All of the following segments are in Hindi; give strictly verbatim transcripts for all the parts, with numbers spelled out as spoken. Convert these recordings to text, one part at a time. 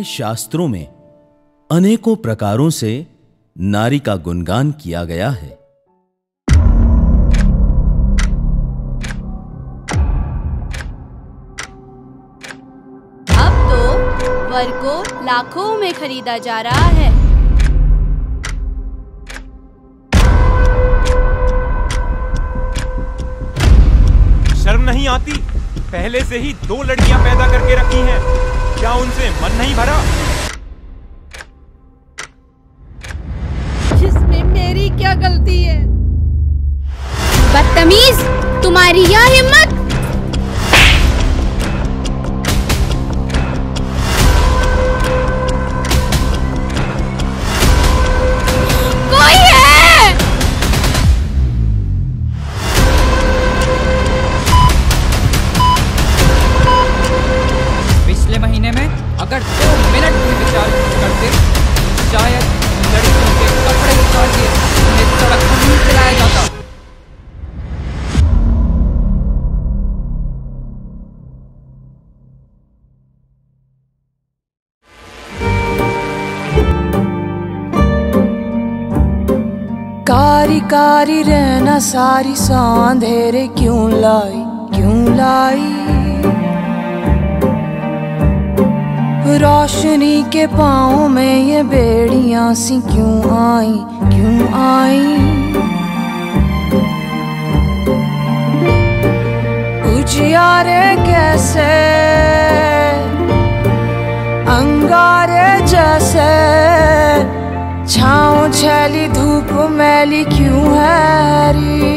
हमारे शास्त्रों में अनेकों प्रकारों से नारी का गुणगान किया गया है। अब तो वर को लाखों में खरीदा जा रहा है। शर्म नहीं आती? पहले से ही दो लड़कियां पैदा करके रखी हैं, क्या उनसे मन नहीं भरा? जिसमें मेरी क्या गलती है? बदतमीज, तुम्हारी यह हिम्मत! कोई है? पिछले महीने में अगर दो मिनट भी विचार करते तो शायद लड़कियों के कपड़े उतार के उन्हें सड़क पर नहीं चलाया जाता। कारी कारी रहना सारी सांधेरे क्यों लाई, क्यों लाई? रोशनी के पाँव में ये बेड़ियां सी क्यों आई, क्यों आई? उजियारे कैसे अंगारे जैसे, छाँव छैली धूप मैली क्यों है री?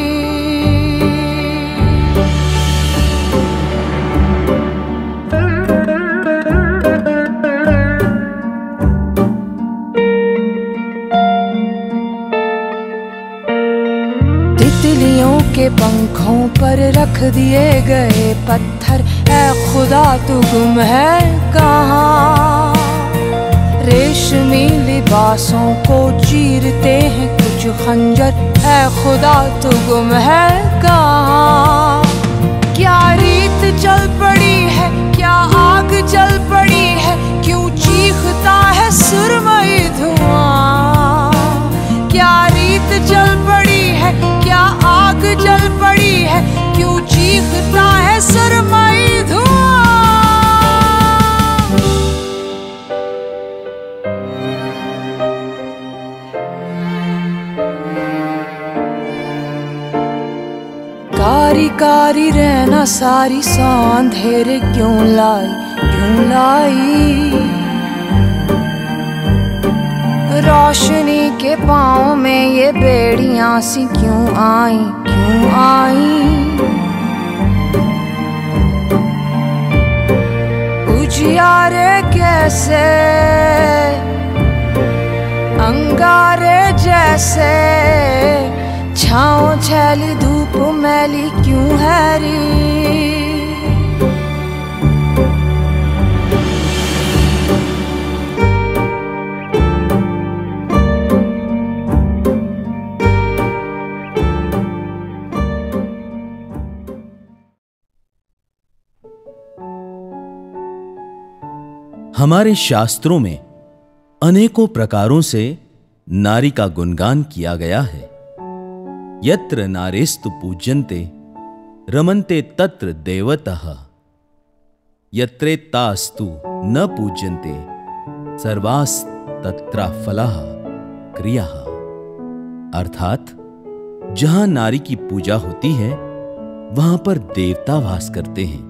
तितलियों के पंखों पर रख दिए गए पत्थर, ऐ खुदा तू गुम है कहाँ? रेशमी लिबासों को चीरते हैं कुछ खंजर, ऐ खुदा तू गुम है कहाँ? क्या रीत चल पड़ी है, क्या आग जल पड़ी है, क्यों चीखता है सुरमई धुआं? क्या रीत चल पड़ी है, क्या आग जल पड़ी है, क्यों चीखता है सुरमई धुआं? कारी कारी रहना सारी सांधेरे क्यों लाई, क्यों लाई? रोशनी के पाँव में ये बेड़ियां सी क्यों आई, क्यों आई? उजियारे कैसे अंगारे जैसे, छाँव छैली धूप मैली क्यों है री? हमारे शास्त्रों में अनेकों प्रकारों से नारी का गुणगान किया गया है। यत्र नारेस्तु पूज्यन्ते रमन्ते तत्र देवतः, यत्रेतास्तु न पूज्यन्ते सर्वास्तत्र फलः क्रियाः। अर्थात जहां नारी की पूजा होती है वहां पर देवता वास करते हैं,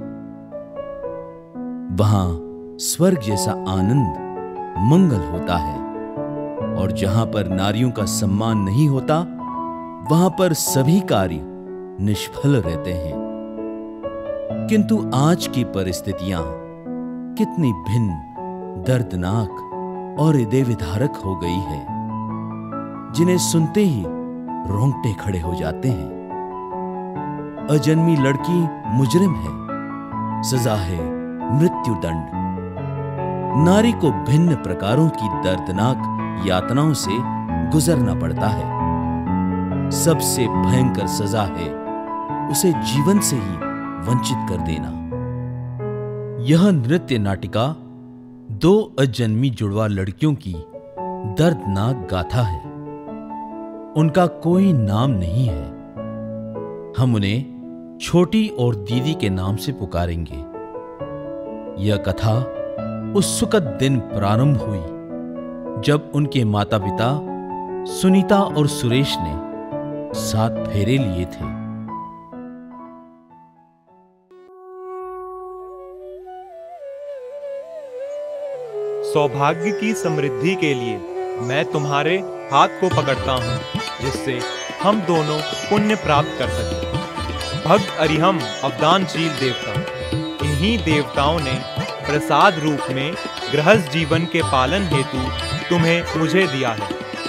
वहां स्वर्ग जैसा आनंद मंगल होता है, और जहां पर नारियों का सम्मान नहीं होता वहां पर सभी कार्य निष्फल रहते हैं। किंतु आज की परिस्थितियां कितनी भिन्न, दर्दनाक और हृदय विदारक हो गई है, जिन्हें सुनते ही रोंगटे खड़े हो जाते हैं। अजन्मी लड़की मुजरिम है, सजा है मृत्युदंड। नारी को भिन्न प्रकारों की दर्दनाक यातनाओं से गुजरना पड़ता है। सबसे भयंकर सजा है उसे जीवन से ही वंचित कर देना। यह नृत्य नाटिका दो अजन्मी जुड़वा लड़कियों की दर्दनाक गाथा है। उनका कोई नाम नहीं है। हम उन्हें छोटी और दीदी के नाम से पुकारेंगे। यह कथा उस सुखद दिन प्रारंभ हुई जब उनके माता पिता सुनीता और सुरेश ने सात फेरे लिए थे। सौभाग्य की समृद्धि के लिए मैं तुम्हारे हाथ को पकड़ता हूँ, जिससे हम दोनों पुण्य प्राप्त कर सकें। भक्त अरिहम अवदानशील देवता, इन्हीं देवताओं ने प्रसाद रूप में गृहस्थ जीवन के पालन हेतु तुम्हें मुझे दिया है।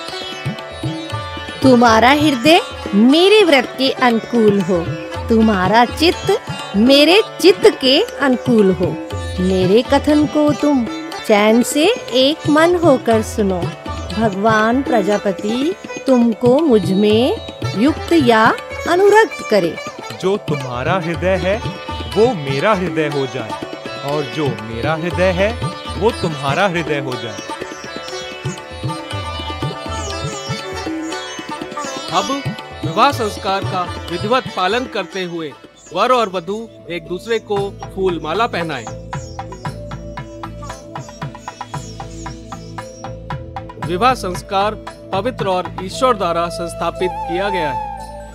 तुम्हारा हृदय मेरे व्रत के अनुकूल हो, तुम्हारा चित्त मेरे चित्त के अनुकूल हो। मेरे कथन को तुम चैन से एक मन होकर सुनो। भगवान प्रजापति तुमको मुझ में युक्त या अनुरक्त करे। जो तुम्हारा हृदय है वो मेरा हृदय हो जाए, और जो मेरा हृदय है वो तुम्हारा हृदय हो जाए। अब विवाह संस्कार का विधिवत पालन करते हुए वर और वधू एक दूसरे को फूल माला पहनाएं। विवाह संस्कार पवित्र और ईश्वर द्वारा संस्थापित किया गया है।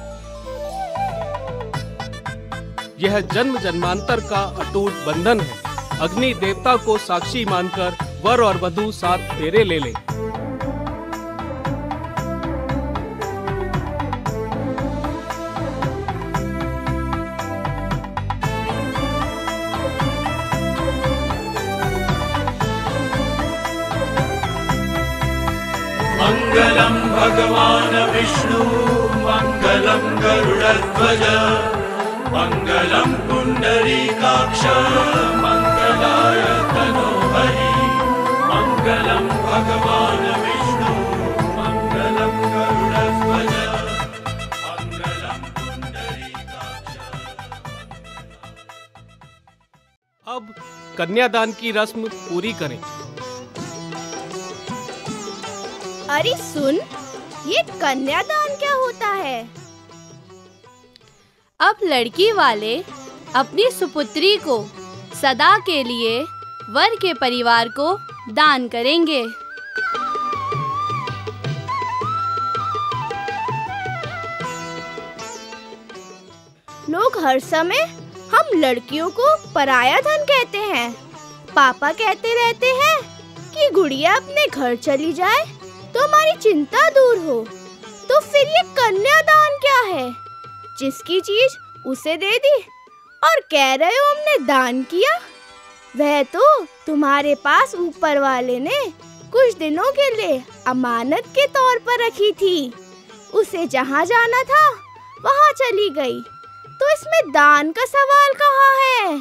यह जन्म जन्मांतर का अटूट बंधन है। अग्नि देवता को साक्षी मानकर वर और वधू सात फेरे ले लें। मंगलम भगवान विष्णु मंगलम गरुड़ध्वज मंगलम पुंडरीकाक्ष मंगलाय तनोहरि। मंगलम भगवान विष्णु मंगलम गरुड़ध्वज मंगलम पुंडरीकाक्ष। अब कन्यादान की रस्म पूरी करें। अरे सुन, ये कन्यादान क्या होता है? अब लड़की वाले अपनी सुपुत्री को सदा के लिए वर के परिवार को दान करेंगे। लोग हर समय हम लड़कियों को पराया धन कहते हैं। पापा कहते रहते हैं कि गुड़िया अपने घर चली जाए तो हमारी चिंता दूर हो। तो फिर ये कन्यादान क्या है? जिसकी चीज उसे दे दी और कह रहे हो हमने दान किया। वह तो तुम्हारे पास ऊपर वाले ने कुछ दिनों के लिए अमानत के तौर पर रखी थी। उसे जहाँ जाना था वहाँ चली गई, तो इसमें दान का सवाल कहाँ है?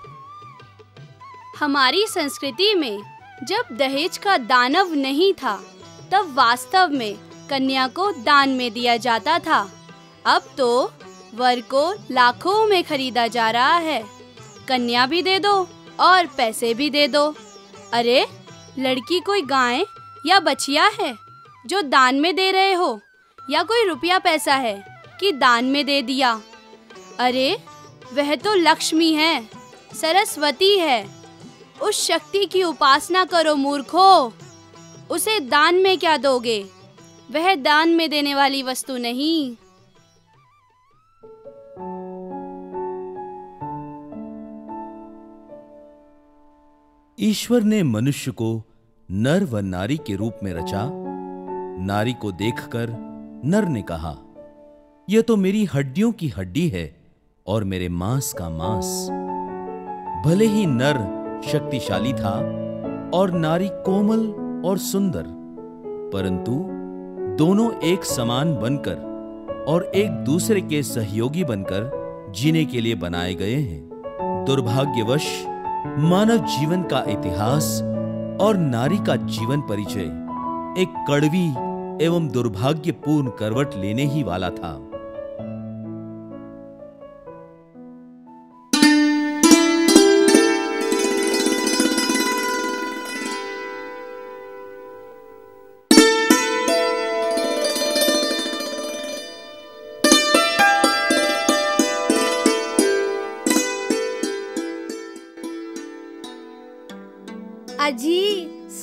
हमारी संस्कृति में जब दहेज का दानव नहीं था, तब वास्तव में कन्या को दान में दिया जाता था। अब तो वर को लाखों में खरीदा जा रहा है। कन्या भी दे दो और पैसे भी दे दो। अरे लड़की कोई गाय या बछिया है जो दान में दे रहे हो, या कोई रुपया पैसा है कि दान में दे दिया? अरे वह तो लक्ष्मी है, सरस्वती है। उस शक्ति की उपासना करो मूर्खों। उसे दान में क्या दोगे? वह दान में देने वाली वस्तु नहीं। ईश्वर ने मनुष्य को नर व नारी के रूप में रचा। नारी को देखकर नर ने कहा, यह तो मेरी हड्डियों की हड्डी है और मेरे मांस का मांस। भले ही नर शक्तिशाली था और नारी कोमल और सुंदर, परंतु दोनों एक समान बनकर और एक दूसरे के सहयोगी बनकर जीने के लिए बनाए गए हैं। दुर्भाग्यवश मानव जीवन का इतिहास और नारी का जीवन परिचय एक कड़वी एवं दुर्भाग्यपूर्ण करवट लेने ही वाला था।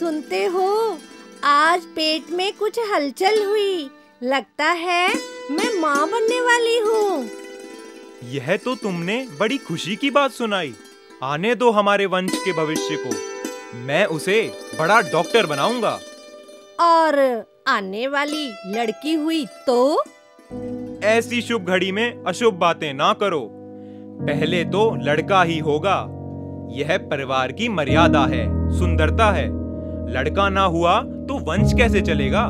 सुनते हो, आज पेट में कुछ हलचल हुई। लगता है मैं माँ बनने वाली हूँ। यह तो तुमने बड़ी खुशी की बात सुनाई। आने दो हमारे वंश के भविष्य को, मैं उसे बड़ा डॉक्टर बनाऊंगा। और आने वाली लड़की हुई तो? ऐसी शुभ घड़ी में अशुभ बातें ना करो। पहले तो लड़का ही होगा। यह परिवार की मर्यादा है, सुंदरता है। लड़का ना हुआ तो वंश कैसे चलेगा?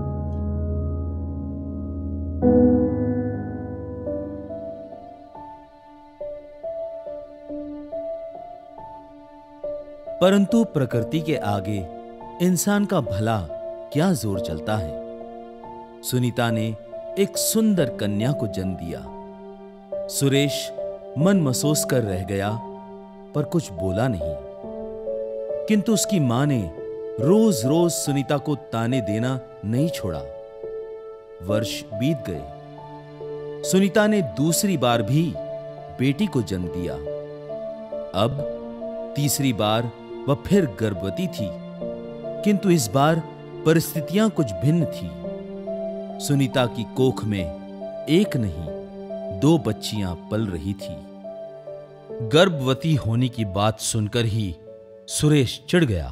परंतु प्रकृति के आगे इंसान का भला क्या जोर चलता है। सुनीता ने एक सुंदर कन्या को जन्म दिया। सुरेश मन महसूस कर रह गया, पर कुछ बोला नहीं। किंतु उसकी मां ने रोज रोज सुनीता को ताने देना नहीं छोड़ा। वर्ष बीत गए। सुनीता ने दूसरी बार भी बेटी को जन्म दिया। अब तीसरी बार वह फिर गर्भवती थी, किंतु इस बार परिस्थितियां कुछ भिन्न थी। सुनीता की कोख में एक नहीं दो बच्चियां पल रही थी। गर्भवती होने की बात सुनकर ही सुरेश चिढ़ गया।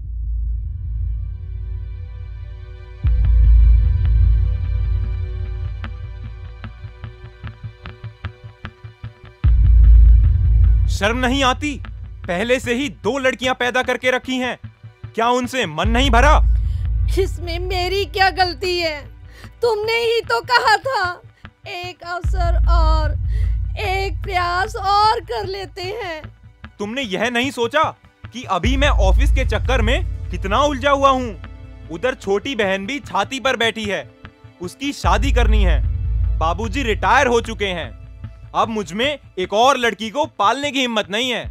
शर्म नहीं आती? पहले से ही दो लड़कियां पैदा करके रखी हैं, क्या उनसे मन नहीं भरा? इसमें मेरी क्या गलती है? तुमने ही तो कहा था एक अवसर और एक प्रयास और कर लेते हैं। तुमने यह नहीं सोचा कि अभी मैं ऑफिस के चक्कर में कितना उलझा हुआ हूँ। उधर छोटी बहन भी छाती पर बैठी है, उसकी शादी करनी है। बाबूजी रिटायर हो चुके हैं। अब मुझ में एक और लड़की को पालने की हिम्मत नहीं है।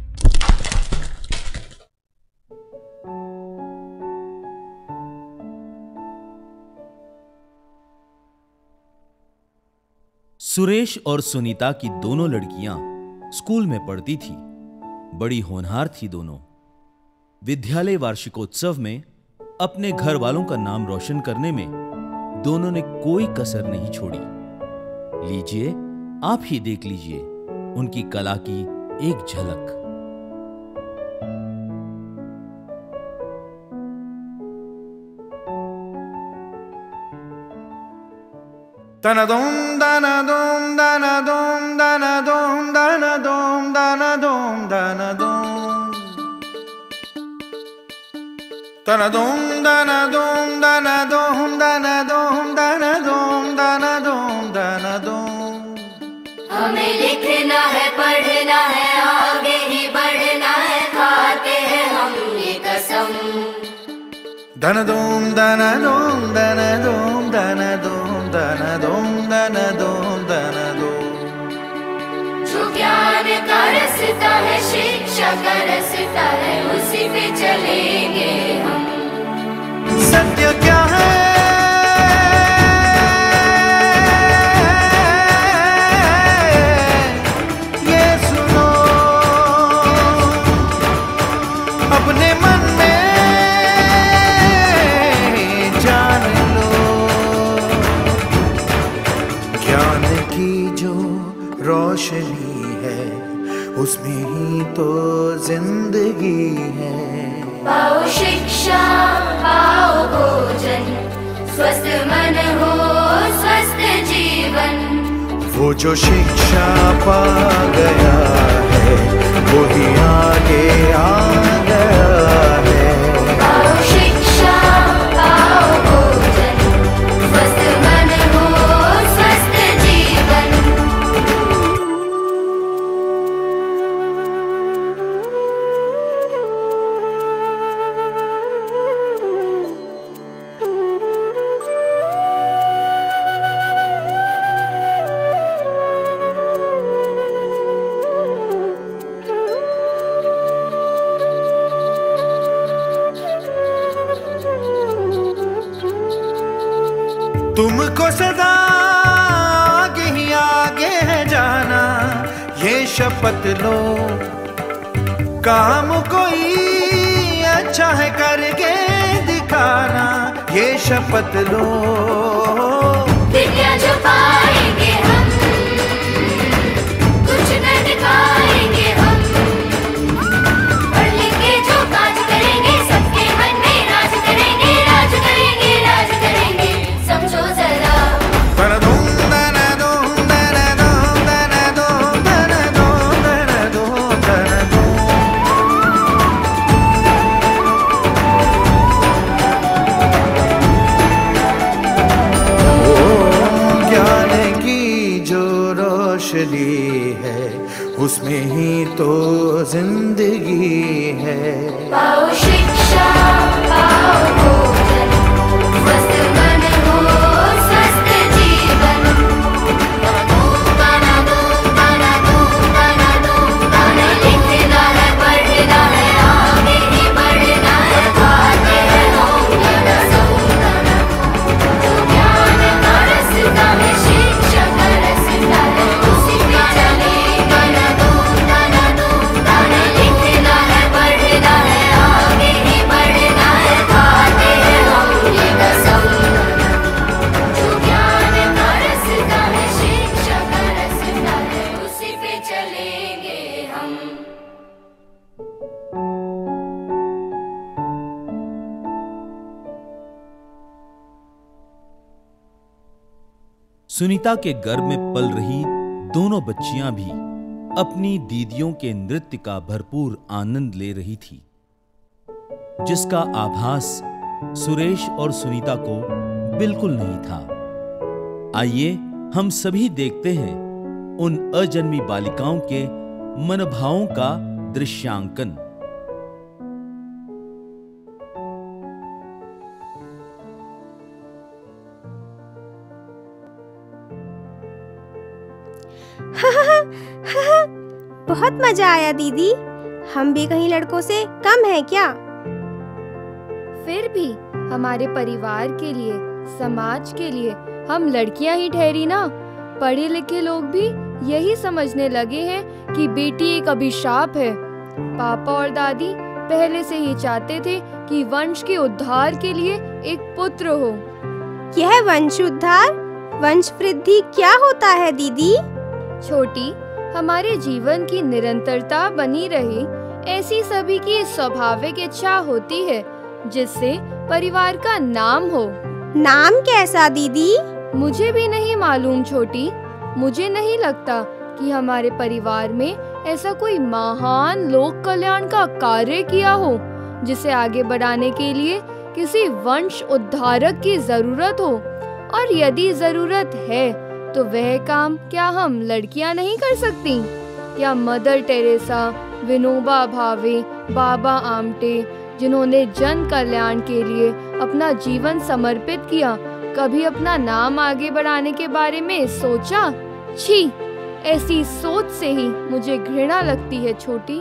सुरेश और सुनीता की दोनों लड़कियां स्कूल में पढ़ती थी। बड़ी होनहार थी दोनों। विद्यालय वार्षिकोत्सव में अपने घर वालों का नाम रोशन करने में दोनों ने कोई कसर नहीं छोड़ी। लीजिए, आप ही देख लीजिए उनकी कला की एक झलक। Danadom, danadom, danadom, danadom, danadom, danadom, danadom. Danadom, danadom, danadom, danadom, danadom, danadom, danadom. हमें लिखना है, पढ़ना है, आगे ही बढ़ना है, खाते हैं हम ये कसम। Danadom, danadom, danadom, danadom, danadom, danadom, danadom. जो ज्ञान का रास्ता है, शिक्षा का रास्ता है, उसी पे चलेंगे हम। सत्य क्या है? ये सुनो, अपने मन में रोशनी है, उसमें ही तो जिंदगी है। पाओ शिक्षा, पाओ भोजन, स्वस्थ मन हो, स्वस्थ जीवन। वो जो शिक्षा पा गया है, वो ही आगे आ गया है। पाओ शिक्षा, पाओ भोजन, स्वस्थ मन हो, स्वस्थ जीवन। तुमको सदा आगे ही आगे है जाना, ये शपथ लो। काम कोई अच्छा है करके जाना, ये शपथ लो। विद्या जो पाएंगे हम, कुछ न दिखाएंगे हम, पढ़ लिख के जो काज करेंगे, सबके मन में राज करेंगे, राज करेंगे, राज करेंगे, समझो जरा। है उसमें ही तो जिंदगी है। पाओ शिक्षा, पाओ भोजन, स्वस्थ मन हो स्वस्थ जीवन। गाना दो, गाना दो, गाना दो, गाना लिखना है, पढ़ना है, आगे ही बढ़ना है, खाते हैं होंगे न सोना। जो ज्ञान का रास्ता है, शिक्षा का रास्ता है, सुनीता के गर्भ में पल रही दोनों बच्चियां भी अपनी दीदियों के नृत्य का भरपूर आनंद ले रही थी, जिसका आभास सुरेश और सुनीता को बिल्कुल नहीं था। आइए हम सभी देखते हैं उन अजन्मी बालिकाओं के मनोभावों का दृश्यांकन। बहुत मजा आया दीदी। हम भी कहीं लड़कों से कम है क्या? फिर भी हमारे परिवार के लिए, समाज के लिए हम लड़कियां ही ठहरी ना। पढ़े लिखे लोग भी यही समझने लगे हैं कि बेटी एक अभिशाप है। पापा और दादी पहले से ही चाहते थे कि वंश के उद्धार के लिए एक पुत्र हो। यह वंश उद्धार, वंश वृद्धि क्या होता है दीदी? छोटी, हमारे जीवन की निरंतरता बनी रहे, ऐसी सभी की स्वाभाविक इच्छा होती है, जिससे परिवार का नाम हो। नाम कैसा दीदी? मुझे भी नहीं मालूम छोटी। मुझे नहीं लगता कि हमारे परिवार में ऐसा कोई महान लोक कल्याण का कार्य किया हो, जिसे आगे बढ़ाने के लिए किसी वंश उद्धारक की जरूरत हो। और यदि जरूरत है तो वह काम क्या हम लड़कियां नहीं कर सकती? क्या मदर टेरेसा, विनोबा भावे, बाबा आमटे, जिन्होंने जन कल्याण के लिए अपना जीवन समर्पित किया, कभी अपना नाम आगे बढ़ाने के बारे में सोचा? छी, ऐसी सोच से ही मुझे घृणा लगती है छोटी।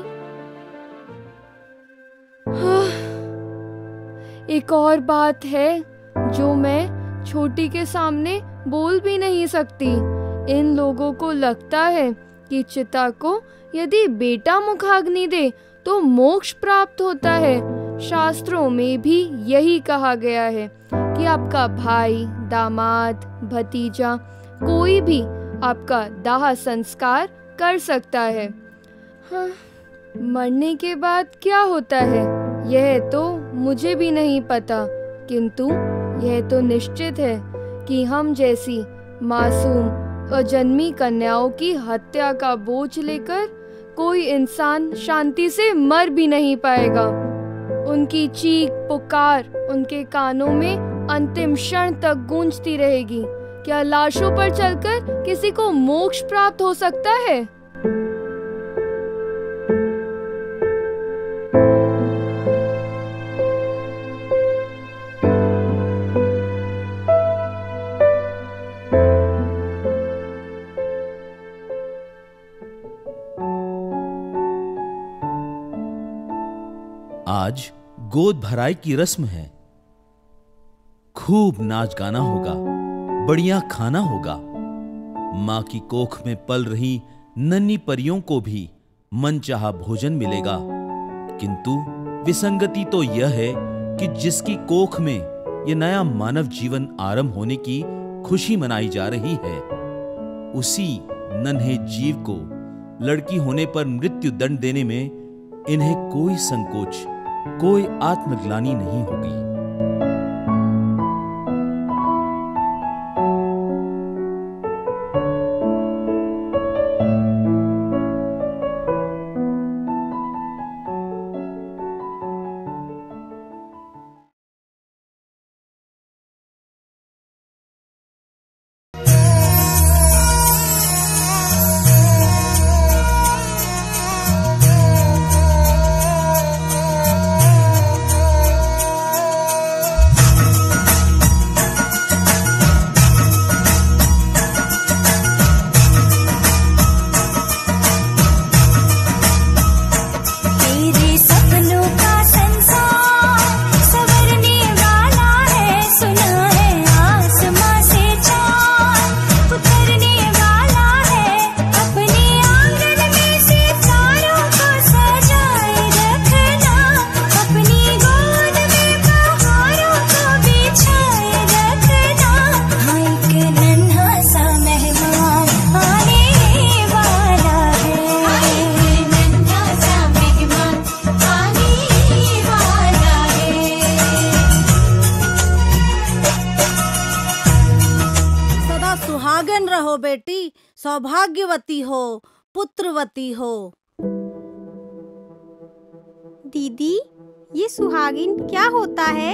एक और बात है जो मैं छोटी के सामने बोल भी नहीं सकती। इन लोगों को लगता है कि चिता को यदि बेटा मुखाग्नि दे तो मोक्ष प्राप्त होता है। शास्त्रों में भी यही कहा गया है कि आपका भाई, दामाद, भतीजा कोई भी आपका दाह संस्कार कर सकता है। हाँ, मरने के बाद क्या होता है यह तो मुझे भी नहीं पता, किंतु यह तो निश्चित है कि हम जैसी मासूम अजन्मी कन्याओं की हत्या का बोझ लेकर कोई इंसान शांति से मर भी नहीं पाएगा। उनकी चीख पुकार उनके कानों में अंतिम क्षण तक गूंजती रहेगी। क्या लाशों पर चलकर किसी को मोक्ष प्राप्त हो सकता है? आज गोद भराई की रस्म है। खूब नाच गाना होगा, बढ़िया खाना होगा। मां की कोख में पल रही नन्ही परियों को भी मनचाहा भोजन मिलेगा। किंतु विसंगति तो यह है कि जिसकी कोख में ये नया मानव जीवन आरंभ होने की खुशी मनाई जा रही है, उसी नन्हे जीव को लड़की होने पर मृत्यु दंड देने में इन्हें कोई संकोच, कोई आत्मग्लानि नहीं होगी। बेटी, सौभाग्यवती हो, पुत्रवती हो। दीदी, ये सुहागिन क्या होता है?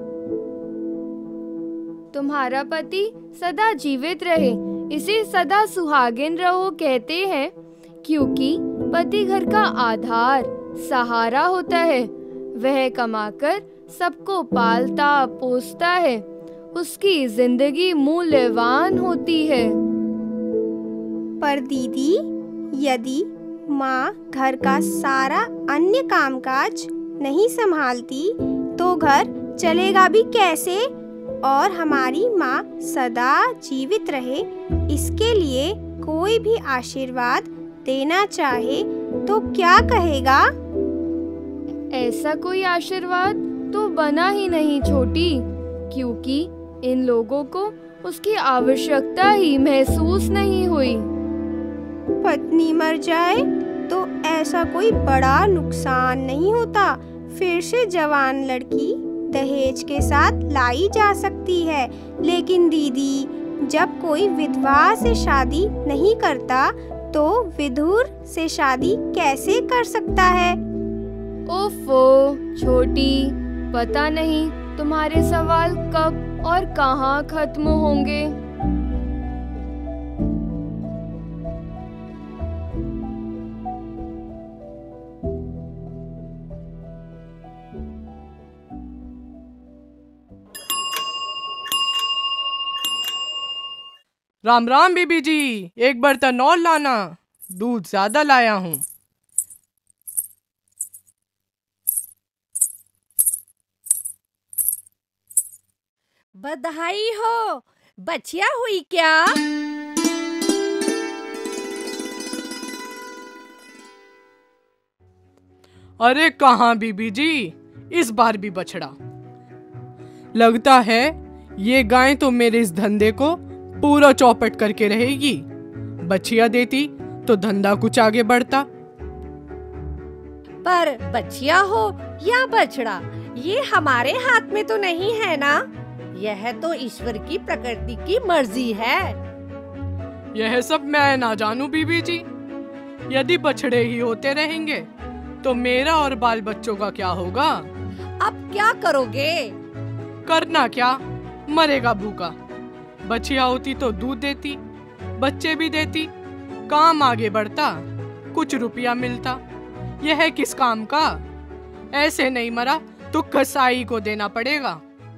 तुम्हारा पति सदा जीवित रहे, इसे सदा सुहागिन रहो कहते हैं, क्योंकि पति घर का आधार, सहारा होता है। वह कमाकर सबको पालता पोसता है, उसकी जिंदगी मूल्यवान होती है। पर दीदी, यदि माँ घर का सारा अन्य कामकाज नहीं संभालती तो घर चलेगा भी कैसे? और हमारी माँ सदा जीवित रहे, इसके लिए कोई भी आशीर्वाद देना चाहे तो क्या कहेगा? ऐसा कोई आशीर्वाद तो बना ही नहीं छोटी, क्योंकि इन लोगों को उसकी आवश्यकता ही महसूस नहीं हुई। पत्नी मर जाए तो ऐसा कोई बड़ा नुकसान नहीं होता, फिर से जवान लड़की दहेज के साथ लाई जा सकती है। लेकिन दीदी, जब कोई विधवा से शादी नहीं करता तो विधुर से शादी कैसे कर सकता है? ओफो छोटी, पता नहीं तुम्हारे सवाल कब और कहाँ खत्म होंगे। राम राम बीबी जी, एक बर्तन और लाना, दूध ज्यादा लाया हूँ। बधाई हो, बचिया हुई क्या? अरे कहाँ बीबी जी, इस बार भी बछड़ा। लगता है ये गाय तो मेरे इस धंधे को पूरा चौपट करके रहेगी। बछिया देती तो धंधा कुछ आगे बढ़ता। पर बचिया हो या बछड़ा, ये हमारे हाथ में तो नहीं है ना। यह तो ईश्वर की प्रकृति की मर्जी है। यह सब मैं ना जानूं बीबी जी। यदि बछड़े ही होते रहेंगे तो मेरा और बाल बच्चों का क्या होगा? अब क्या करोगे? करना क्या, मरेगा भूखा। बछिया होती तो दूध देती, बच्चे भी देती, काम आगे बढ़ता, कुछ रुपया मिलता। यह किस काम का? ऐसे नहीं मरा तो कसाई को देना पड़ेगा।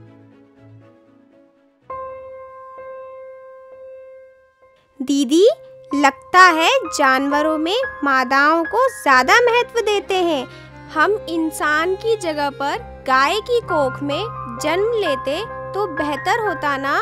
दीदी, लगता है जानवरों में मादाओं को ज्यादा महत्व देते हैं। हम इंसान की जगह पर गाय की कोख में जन्म लेते तो बेहतर होता ना।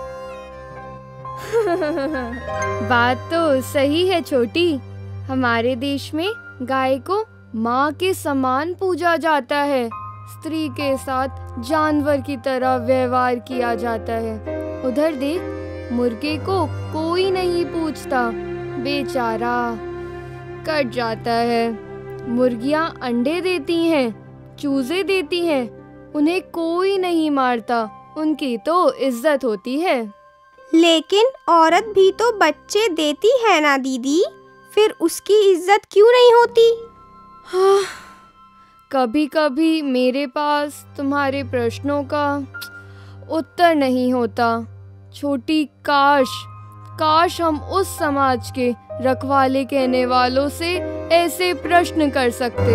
बात तो सही है छोटी। हमारे देश में गाय को माँ के समान पूजा जाता है। स्त्री के साथ जानवर की तरह व्यवहार किया जाता है। उधर देख, मुर्गे को कोई नहीं पूछता, बेचारा कट जाता है। मुर्गियां अंडे देती हैं, चूजे देती हैं, उन्हें कोई नहीं मारता, उनकी तो इज्जत होती है। लेकिन औरत भी तो बच्चे देती है ना दीदी, फिर उसकी इज्जत क्यों नहीं होती? हाँ, कभी कभी मेरे पास तुम्हारे प्रश्नों का उत्तर नहीं होता। छोटी, काश काश हम उस समाज के रखवाले कहने वालों से ऐसे प्रश्न कर सकते।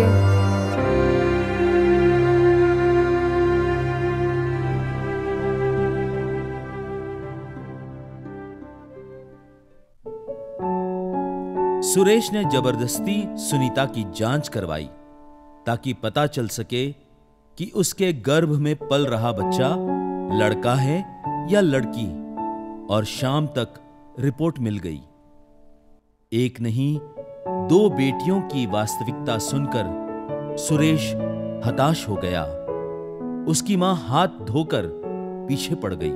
सुरेश ने जबरदस्ती सुनीता की जांच करवाई ताकि पता चल सके कि उसके गर्भ में पल रहा बच्चा लड़का है या लड़की, और शाम तक रिपोर्ट मिल गई। एक नहीं, दो बेटियों की वास्तविकता सुनकर सुरेश हताश हो गया। उसकी मां हाथ धोकर पीछे पड़ गई।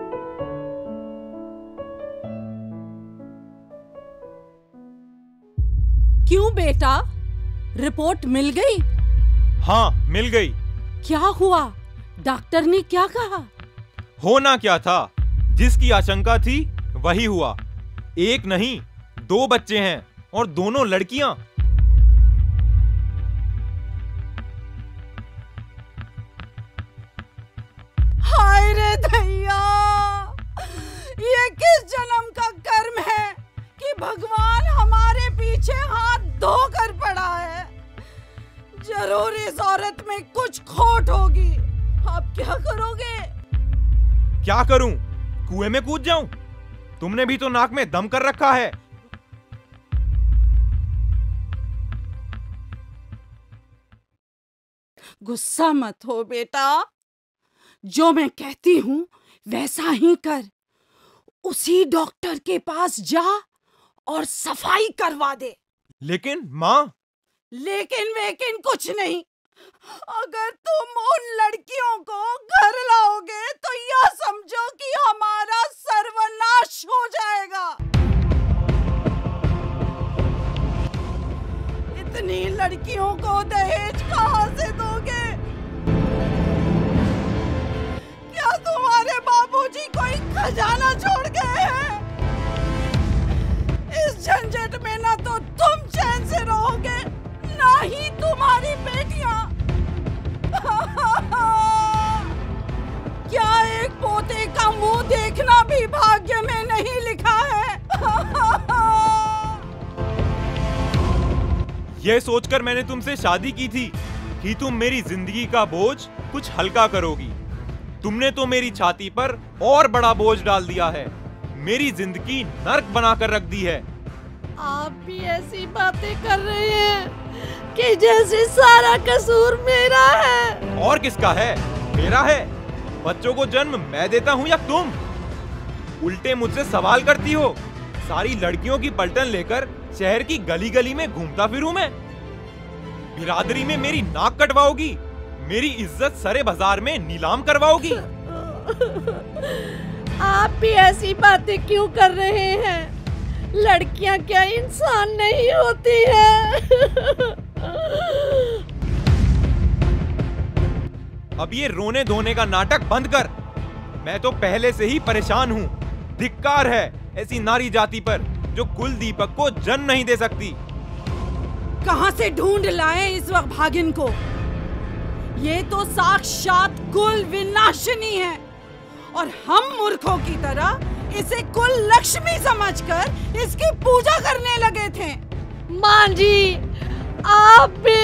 क्यों बेटा, रिपोर्ट मिल गई? हाँ, मिल गई। क्या हुआ? डॉक्टर ने क्या कहा? होना क्या था, जिसकी आशंका थी वही हुआ। एक नहीं, दो बच्चे हैं और दोनों लड़कियां। हाय रे दैया, ये किस जन्म का कर्म है कि भगवान हमारे पीछे हाथ धोकर पड़ा है। जरूर इस औरत में कुछ खोट होगी। आप क्या करोगे? क्या करूं? कुएं में कूद जाऊं? तुमने भी तो नाक में दम कर रखा है। गुस्सा मत हो बेटा, जो मैं कहती हूं वैसा ही कर। उसी डॉक्टर के पास जा और सफाई करवा दे। लेकिन माँ। लेकिन वेकिन कुछ नहीं। अगर तुम उन लड़कियों को घर लाओगे तो यह समझो कि हमारा सर्वनाश हो जाएगा। इतनी लड़कियों को दहेज कहां से दोगे? क्या तुम्हारे बाबूजी कोई खजाना छोड़ गए हैं? इस झंझट में ना तो तुम चैन से रहोगे, ना ही तुम्हारी बेटियां। क्या एक पोते का मुंह देखना भी भाग्य में नहीं लिखा है? यह सोचकर मैंने तुमसे शादी की थी कि तुम मेरी जिंदगी का बोझ कुछ हल्का करोगी। तुमने तो मेरी छाती पर और बड़ा बोझ डाल दिया है, मेरी जिंदगी नर्क बनाकर रख दी है। आप भी ऐसी बातें कर रहे हैं कि जैसे सारा कसूर मेरा है। और किसका है? मेरा है। बच्चों को जन्म मैं देता हूँ या तुम? उल्टे मुझसे सवाल करती हो। सारी लड़कियों की पलटन लेकर शहर की गली गली में घूमता फिरूं मैं। बिरादरी में मेरी नाक कटवाओगी, मेरी इज्जत सरे बाजार में नीलाम करवाओगी। आप भी ऐसी बातें क्यों कर रहे हैं? लड़कियां क्या इंसान नहीं होती हैं? अब ये रोने धोने का नाटक बंद कर। मैं तो पहले से ही परेशान हूँ। धिक्कार है ऐसी नारी जाति पर जो कुल दीपक को जन्म नहीं दे सकती। कहां से ढूंढ लाए इस वक्त भागिन को? ये तो साक्षात कुल विनाशिनी है और हम मूर्खों की तरह इसे कुल लक्ष्मी समझकर इसकी पूजा करने लगे थे। मां जी, आप भी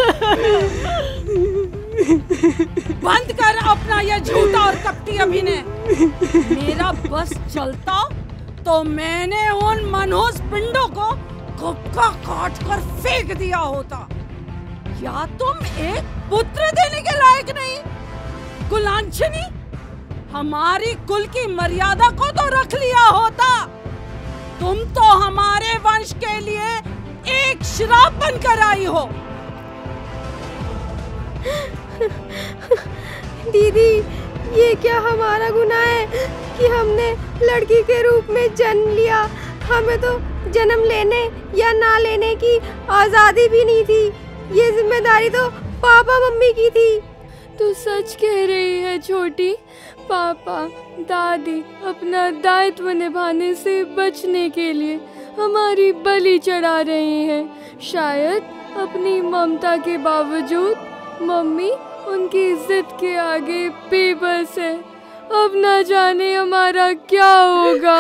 बंद कर अपना यह झूठा और कपटी अभिनय। मेरा बस चलता तो मैंने उन मनहूस पिंडों को कुक्का काट कर फेंक दिया होता। क्या तुम एक पुत्र देने के लायक नहीं? कुलांचनी, हमारी कुल की मर्यादा को तो रख लिया होता। तुम तो हमारे वंश के लिए एक श्राप बनकर आई हो। दीदी, ये क्या हमारा गुनाह है कि हमने लड़की के रूप में जन्म लिया? हमें तो जन्म लेने या ना लेने की आज़ादी भी नहीं थी। ये जिम्मेदारी तो पापा मम्मी की थी। तू सच कह रही है छोटी। पापा दादी अपना दायित्व निभाने से बचने के लिए हमारी बलि चढ़ा रहे हैं। शायद अपनी ममता के बावजूद मम्मी उनकी जिद के आगे बेबस है। अब ना जाने हमारा क्या होगा।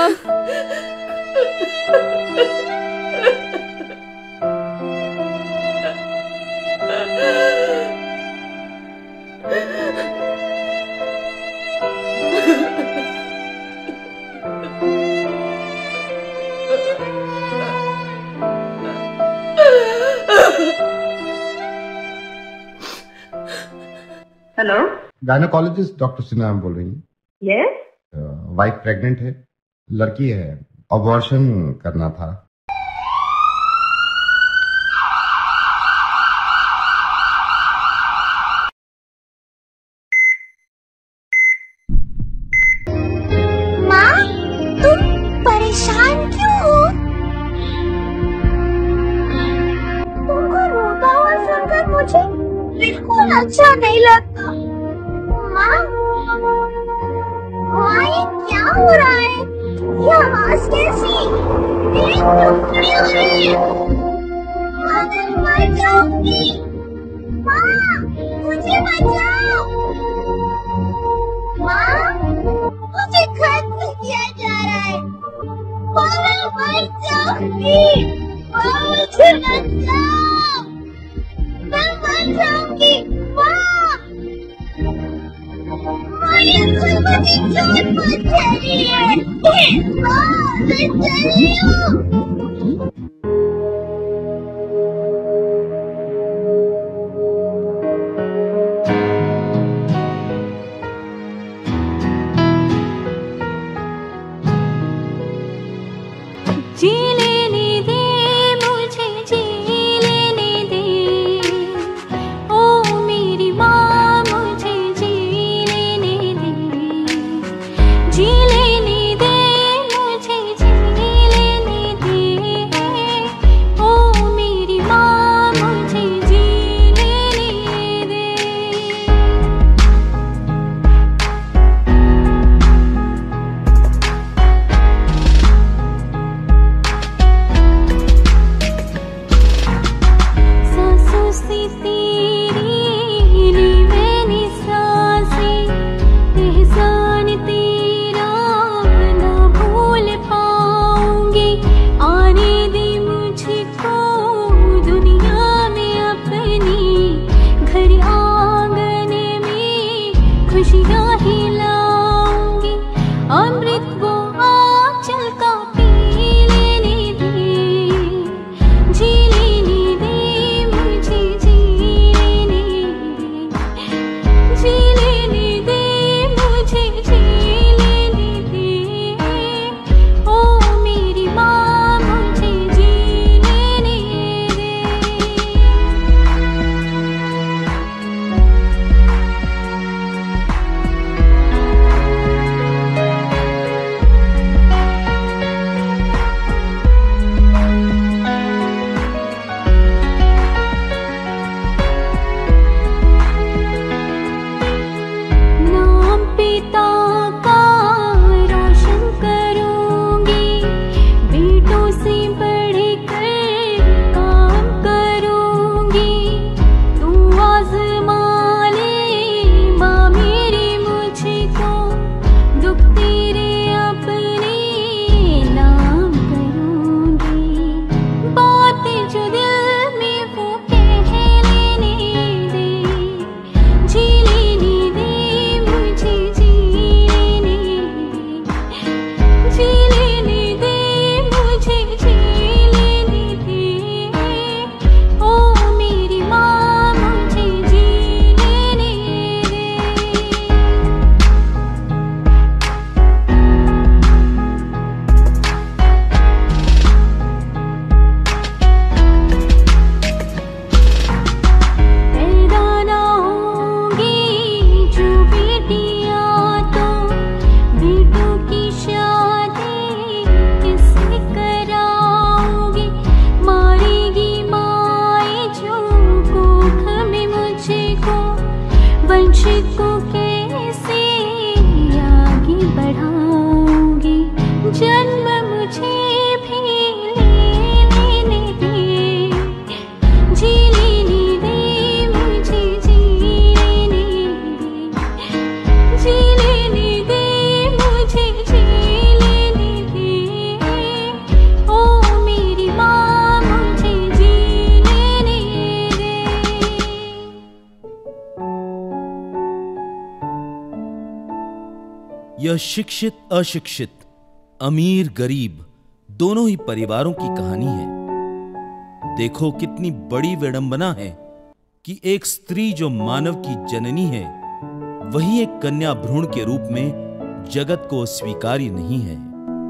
हेलो, गायनोकोलॉजिस्ट डॉक्टर सिन्हा बोल रही हैं? यस। वाइफ प्रेग्नेंट है, लड़की है, अबॉर्शन करना था। माँ, तुम परेशान क्यों हो? तुमको रोता हुआ सुनकर मुझे बिल्कुल अच्छा नहीं लगता। माँ, माँ ये क्या हो रहा है? ये आवाज कैसी? एक टुकड़ी हो रही है। माँ मैं मर जाऊंगी। माँ मुझे बचाओ। माँ मुझे खत्म किया जा रहा है। माँ मैं मर जाऊंगी। माँ मुझे बचाओ। मैं मर जाऊंगी। माँ माँ ये सब मुझे चोट पहुंचा रही है। माँ मैं चल रही हूँ। जी लेने दे मुझे, जी लेने दे। ओ मेरी माँ मुझे जी लेने दे। जी लेने दे मुझे, जी लेने दे। ओ मेरी माँ मुझे जी लेने दे। यह शिक्षित अशिक्षित, अमीर गरीब दोनों ही परिवारों की कहानी है। देखो कितनी बड़ी विडंबना है कि एक स्त्री जो मानव की जननी है, वही एक कन्या भ्रूण के रूप में जगत को स्वीकार्य नहीं है।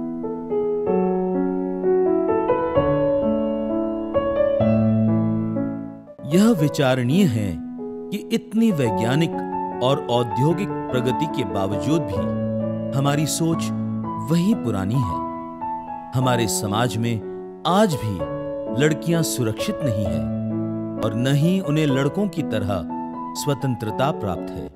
यह विचारणीय है कि इतनी वैज्ञानिक और औद्योगिक प्रगति के बावजूद भी हमारी सोच वही पुरानी है। हमारे समाज में आज भी लड़कियां सुरक्षित नहीं है और न ही उन्हें लड़कों की तरह स्वतंत्रता प्राप्त है।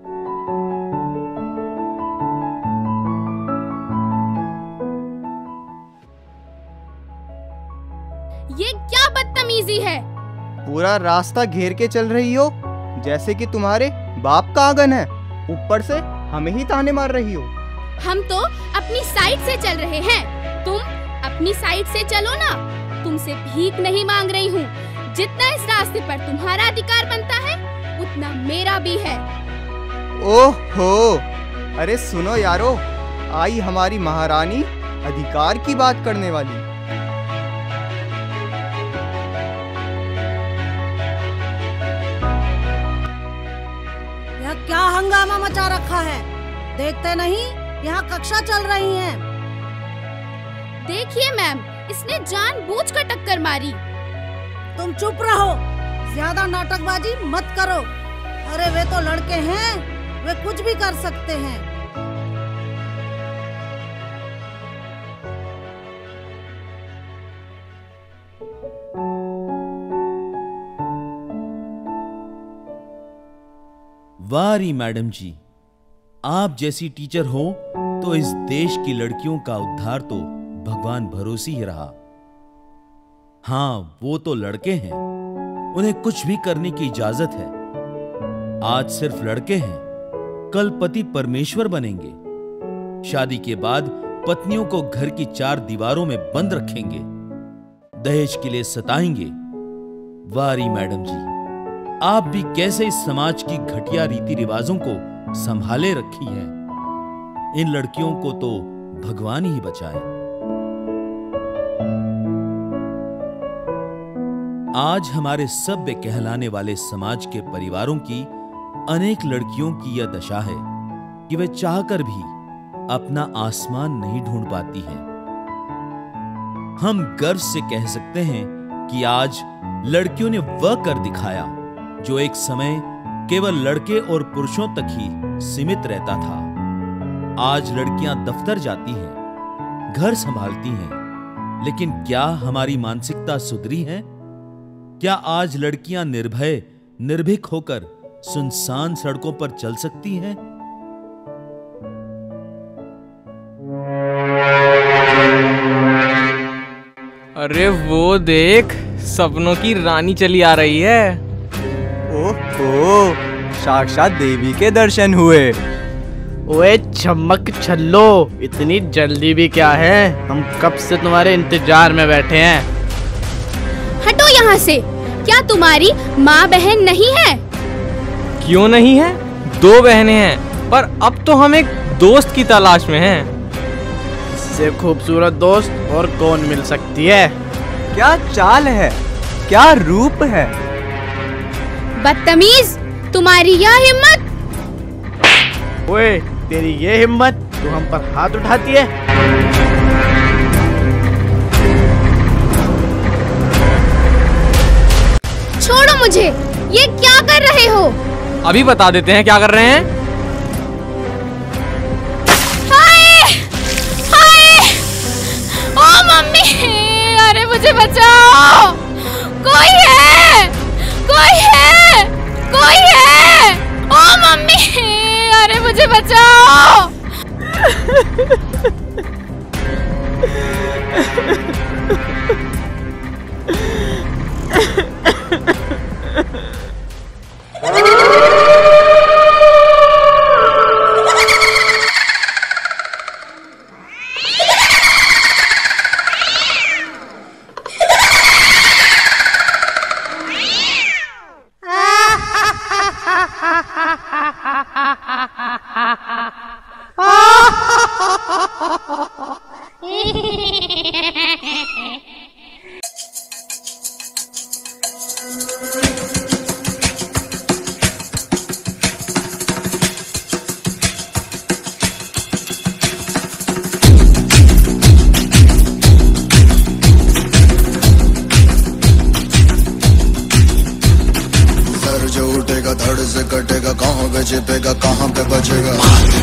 ये क्या बदतमीजी है? पूरा रास्ता घेर के चल रही हो जैसे कि तुम्हारे बाप का आंगन है। ऊपर से हमें ही ताने मार रही हो। हम तो अपनी साइड से चल रहे हैं, तुम अपनी साइड से चलो ना। तुमसे भीख नहीं मांग रही हूँ। जितना इस रास्ते पर तुम्हारा अधिकार बनता है, उतना मेरा भी है। ओहो, अरे सुनो यारो, आई हमारी महारानी अधिकार की बात करने वाली। क्या हंगामा मचा रखा है? देखते नहीं यहाँ कक्षा चल रही है। देखिए मैम, इसने जानबूझकर टक्कर मारी। तुम चुप रहो, ज्यादा नाटकबाजी मत करो। अरे वे तो लड़के हैं, वे कुछ भी कर सकते हैं। वारी मैडम जी, आप जैसी टीचर हो तो इस देश की लड़कियों का उद्धार तो भगवान भरोसे ही रहा। हाँ, वो तो लड़के हैं, उन्हें कुछ भी करने की इजाजत है। आज सिर्फ लड़के हैं, कल पति परमेश्वर बनेंगे। शादी के बाद पत्नियों को घर की चार दीवारों में बंद रखेंगे, दहेज के लिए सताएंगे। वारी मैडम जी, आप भी कैसे इस समाज की घटिया रीति रिवाजों को संभाले रखी हैं। इन लड़कियों को तो भगवान ही बचाए। आज हमारे सभ्य कहलाने वाले समाज के परिवारों की अनेक लड़कियों की यह दशा है कि वे चाहकर भी अपना आसमान नहीं ढूंढ पाती हैं। हम गर्व से कह सकते हैं कि आज लड़कियों ने वह कर दिखाया जो एक समय केवल लड़के और पुरुषों तक ही सीमित रहता था। आज लड़कियां दफ्तर जाती हैं, घर संभालती हैं, लेकिन क्या हमारी मानसिकता सुधरी है? क्या आज लड़कियां निर्भय, निर्भीक होकर सुनसान सड़कों पर चल सकती हैं? अरे वो देख, सपनों की रानी चली आ रही है। ओहो, साक्षात देवी के दर्शन हुए। ओए चमक छल्लो, इतनी जल्दी भी क्या है? हम कब से तुम्हारे इंतजार में बैठे हैं। हटो यहाँ से। क्या तुम्हारी माँ बहन नहीं है? क्यों नहीं है? दो बहनें हैं, पर अब तो हम एक दोस्त की तलाश में हैं। इससे खूबसूरत दोस्त और कौन मिल सकती है? क्या चाल है, क्या रूप है। बदतमीज, तुम्हारी यह हिम्मत। ओए, तेरी ये हिम्मत, तू हम पर हाथ उठाती है। छोड़ो मुझे, ये क्या कर रहे हो? अभी बता देते हैं क्या कर रहे हैं। हाय हाय, ओ मम्मी, अरे मुझे बचाओ। कोई है, कोई है, कोई है। ओ मम्मी, अरे मुझे बचाओ। सर जो उठेगा धड़ से कटेगा, कहाँ पे छिपेगा कहाँ पे बचेगा।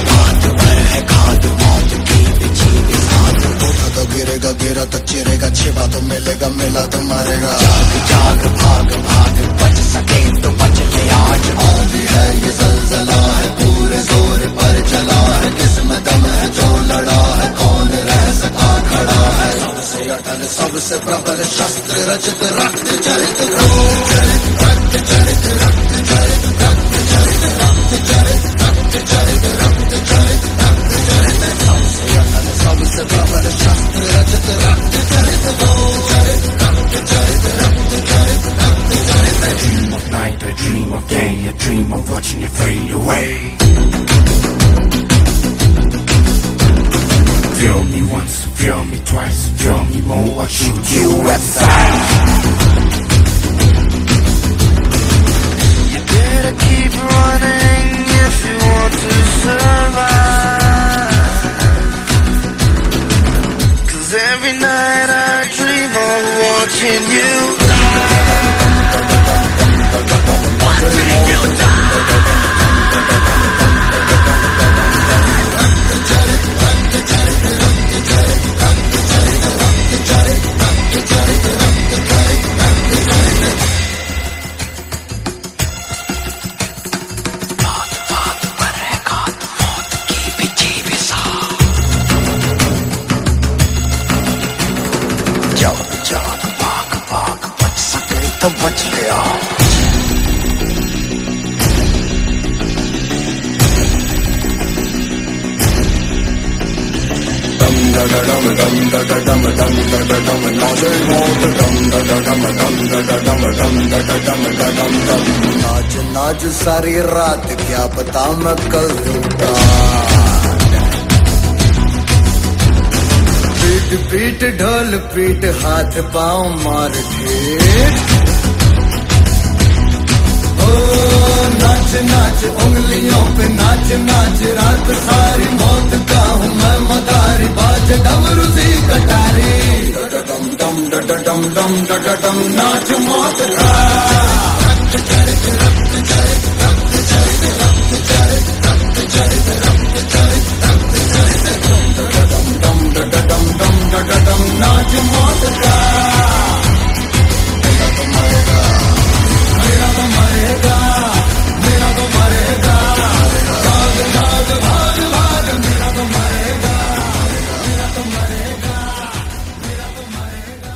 उठा तो गिरेगा, गिरा तो चिरेगा, छिपा तो मिलेगा, मिला तो मारेगा। जाग जाग भाग भाग, बच सके तो बच ले आज। आंधी है ये ज़लज़ला है, पूरे जोर पर चला है। किस्मत दम है जो लड़ा है, कौन रह सका खड़ा है। सबसे अटल सबसे प्रबल शस्त्र रचित, रक्त चरित क्रोध चरित, रक्त चरित, रक्त चरित, रक्त चरित, रक्त चरित, रक्त चरित, रक्त चरित, रक्त चरित। सबसे अटल सबसे प्रबल शस्त्र रचित, रक्त चरित क्रोध चरित, रक्त चरित, रक्त चरित, रक्त चरित। I dream of night, I dream of day, I dream of watching it fade away. Feel me once, feel me twice, feel me more, I'll shoot you at sight. You better keep running if you want to survive. 'Cause every night I dream of watching you die. Watching you die. तो बच गया। डम डम डम डम डम डम डम डम नाचे मौत डम डम डम डम डम डम डम डम डम। नाच नाच सारी रात, क्या पता मैं कल लूटा। पीट पीट ढोल पीट, हाथ पाँव मार ठेठ। नाच नाच उंगलियों पे नाच नाच, रात सारी मौत का हूँ मैं मदारी। बाज डमरू सी कटारी, डम डम डम डम डम डम नाच मौत का। रक्त चरित, रक्त चरित, रक्त चरित, रक्त चरित, रक्त चरित, रक्त चरित, रक्त चरित। डम डम डम डम डम डम नाच मौत का। मेरा तो मरेगा, मेरा तो मरेगा, मेरा तो मरेगा। भाग भाग भाग भाग, मेरा तो मरेगा, मेरा तो मरेगा, मेरा तो मरेगा।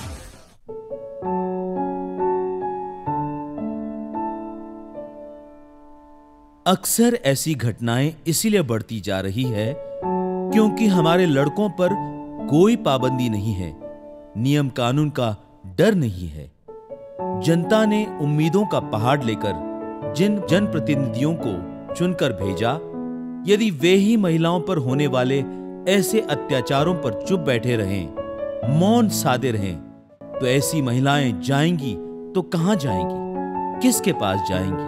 अक्सर ऐसी घटनाएं इसीलिए बढ़ती जा रही है क्योंकि हमारे लड़कों पर कोई पाबंदी नहीं है, नियम कानून का डर नहीं है। जनता ने उम्मीदों का पहाड़ लेकर जिन जनप्रतिनिधियों को चुनकर भेजा, यदि वे ही महिलाओं पर होने वाले ऐसे अत्याचारों पर चुप बैठे रहें, मौन साधे रहें, तो ऐसी महिलाएं जाएंगी तो कहां जाएंगी, किसके पास जाएंगी?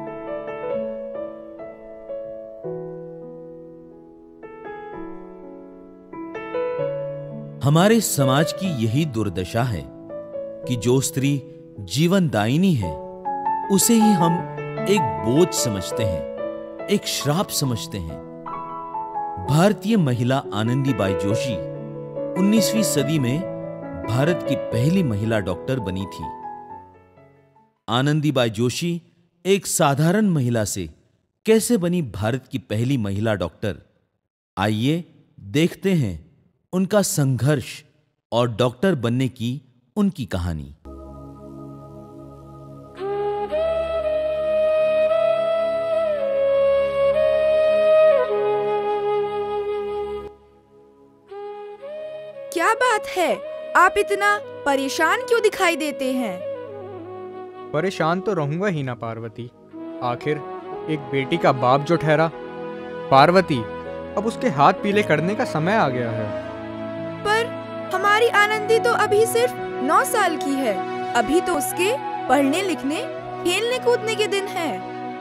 हमारे समाज की यही दुर्दशा है कि जो स्त्री जीवनदायिनी है, उसे ही हम एक बोझ समझते हैं, एक श्राप समझते हैं। भारतीय महिला आनंदीबाई जोशी उन्नीसवीं सदी में भारत की पहली महिला डॉक्टर बनी थी। आनंदीबाई जोशी एक साधारण महिला से कैसे बनी भारत की पहली महिला डॉक्टर? आइए देखते हैं उनका संघर्ष और डॉक्टर बनने की उनकी कहानी। क्या बात है, आप इतना परेशान क्यों दिखाई देते हैं? परेशान तो रहूंगा ही ना पार्वती, आखिर एक बेटी का बाप जो ठहरा। पार्वती, अब उसके हाथ पीले करने का समय आ गया है। पर हमारी आनंदी तो अभी सिर्फ नौ साल की है। अभी तो उसके पढ़ने लिखने खेलने कूदने के दिन है।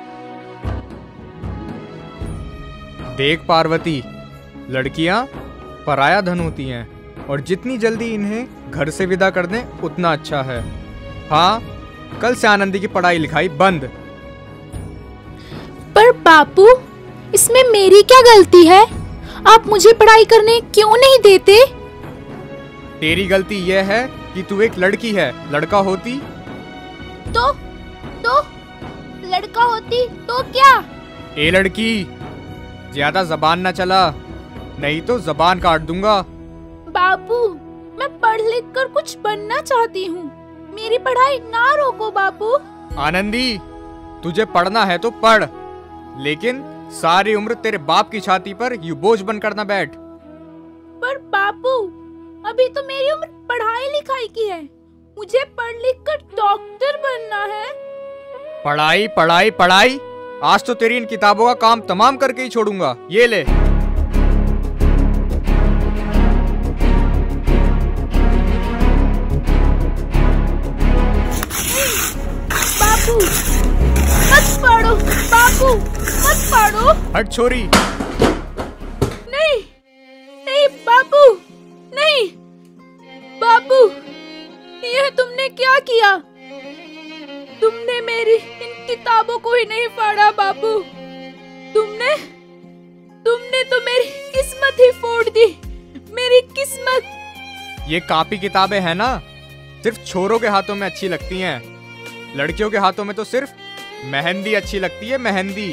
देख पार्वती, लड़कियां पराया धन होती हैं और जितनी जल्दी इन्हें घर से विदा कर दें उतना अच्छा है। हाँ, कल से आनंदी की पढ़ाई लिखाई बंद। पर बापू, इसमें मेरी क्या गलती है? आप मुझे पढ़ाई करने क्यों नहीं देते? तेरी गलती यह है कि तू एक लड़की है। लड़का होती तो तो लड़का होती तो क्या? ए लड़की, ज्यादा जबान ना चला, नहीं तो जबान काट दूंगा। बापू, मैं पढ़ लिख कर कुछ बनना चाहती हूँ। मेरी पढ़ाई ना रोको बापू। आनंदी, तुझे पढ़ना है तो पढ़, लेकिन सारी उम्र तेरे बाप की छाती पर यूं बोझ बनकर ना बैठ। पर बापू, अभी तो मेरी उम्र पढ़ाई लिखाई की है। मुझे पढ़ लिख कर डॉक्टर बनना है। पढ़ाई पढ़ाई पढ़ाई, आज तो तेरी इन किताबों का काम तमाम करके ही छोड़ूंगा। ये ले। बापू, मत पढ़ो। बापू, मत पढ़ो। हट छोरी। नहीं नहीं बापू, नहीं। बापू, यह तुमने क्या किया? तुमने मेरी इन किताबों को ही नहीं फाड़ा बापू। तुमने तुमने तो मेरी किस्मत ही फोड़ दी। मेरी किस्मत। ये कॉपी किताबें हैं ना, सिर्फ छोरों के हाथों में अच्छी लगती हैं। लड़कियों के हाथों में तो सिर्फ मेहंदी अच्छी लगती है, मेहंदी।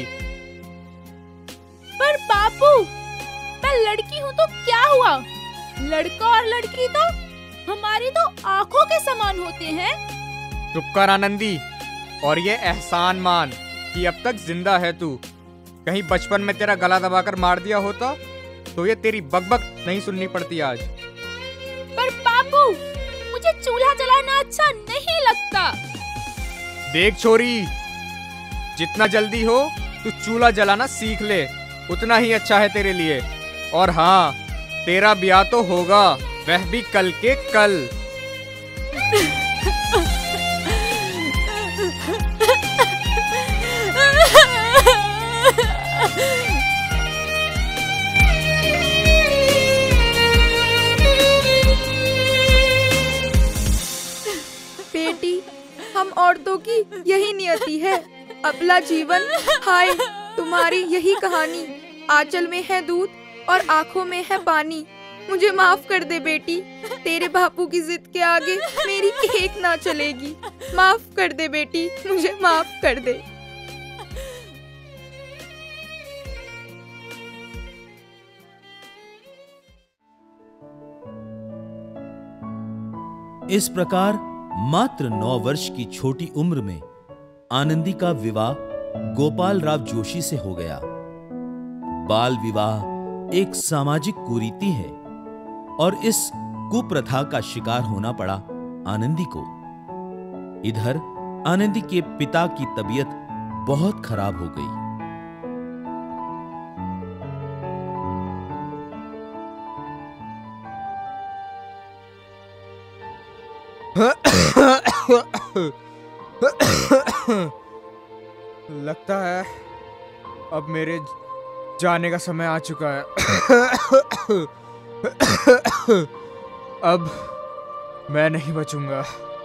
पर बापू, मैं लड़की हूँ तो क्या हुआ? लड़का और लड़की तो हमारी तो आंखों के समान होते हैं। चुप कर आनंदी, और ये एहसान मान कि अब तक जिंदा है तू। कहीं बचपन में तेरा गला दबाकर मार दिया होता तो ये तेरी बकबक नहीं सुननी पड़ती आज। पर बापू, मुझे चूल्हा जलाना अच्छा नहीं लगता। देख छोरी, जितना जल्दी हो तू चूल्हा जलाना सीख ले, उतना ही अच्छा है तेरे लिए। और हाँ, तेरा ब्याह तो होगा, वह भी कल के कल। बेटी, हम औरतों की यही नियति है। अबला जीवन, हाय तुम्हारी यही कहानी। आंचल में है दूध और आंखों में है पानी। मुझे माफ कर दे बेटी, तेरे बापू की जिद के आगे मेरी एक ना चलेगी। माफ कर दे बेटी, मुझे माफ कर दे। इस प्रकार मात्र नौ वर्ष की छोटी उम्र में आनंदी का विवाह गोपाल राव जोशी से हो गया। बाल विवाह एक सामाजिक कुरीति है और इस कुप्रथा का शिकार होना पड़ा आनंदी को। इधर आनंदी के पिता की तबीयत बहुत खराब हो गई। लगता है अब मेरे जाने का समय आ चुका है। अब मैं नहीं बचूंगा।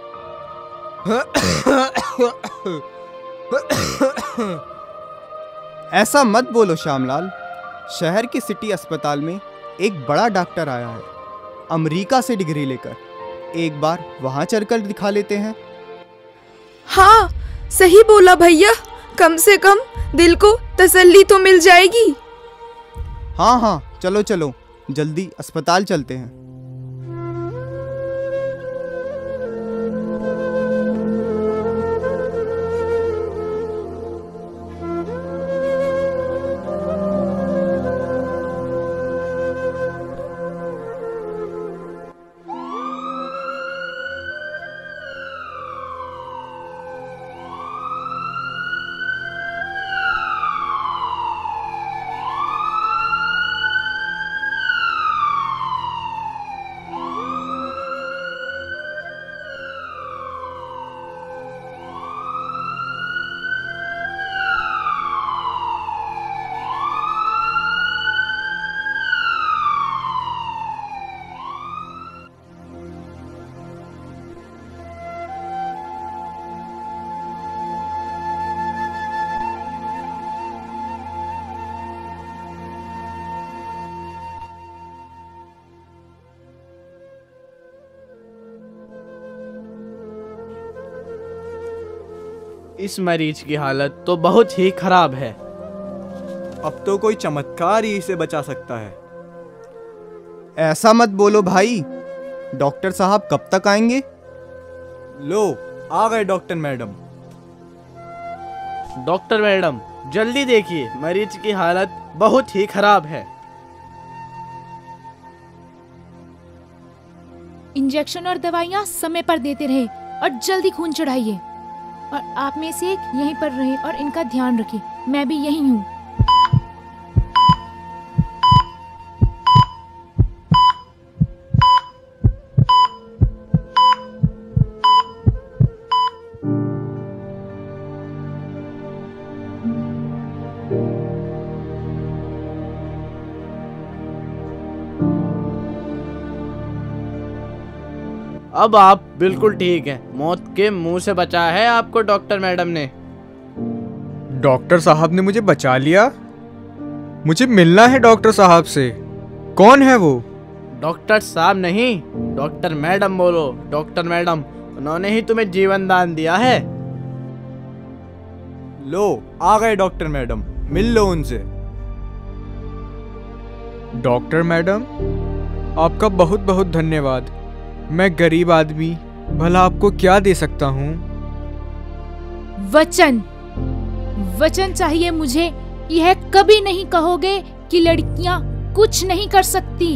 ऐसा मत बोलो श्यामलाल। शहर के सिटी अस्पताल में एक बड़ा डॉक्टर आया है, अमेरिका से डिग्री लेकर। एक बार वहां चलकर दिखा लेते हैं। हाँ, सही बोला भैया। कम से कम दिल को तसल्ली तो मिल जाएगी। हाँ हाँ, चलो चलो, जल्दी अस्पताल चलते हैं। इस मरीज की हालत तो बहुत ही खराब है। अब तो कोई चमत्कार ही इसे बचा सकता है। ऐसा मत बोलो भाई, डॉक्टर साहब कब तक आएंगे? लो आ गए डॉक्टर मैडम। डॉक्टर मैडम जल्दी देखिए, मरीज की हालत बहुत ही खराब है। इंजेक्शन और दवाइयाँ समय पर देते रहे और जल्दी खून चढ़ाइए। और आप में से एक यहीं पर रहे और इनका ध्यान रखें। मैं भी यहीं हूँ। अब आप बिल्कुल ठीक हैं। मौत के मुंह से बचा है आपको डॉक्टर मैडम ने। डॉक्टर साहब ने मुझे बचा लिया? मुझे मिलना है डॉक्टर साहब से। कौन है वो? डॉक्टर साहब नहीं, डॉक्टर मैडम बोलो। डॉक्टर मैडम, उन्होंने ही तुम्हें जीवन दान दिया है। लो आ गए डॉक्टर मैडम, मिल लो उनसे। डॉक्टर मैडम आपका बहुत बहुत धन्यवाद। मैं गरीब आदमी, भला आपको क्या दे सकता हूँ? वचन वचन चाहिए मुझे। यह कभी नहीं कहोगे कि लड़कियां कुछ नहीं कर सकती।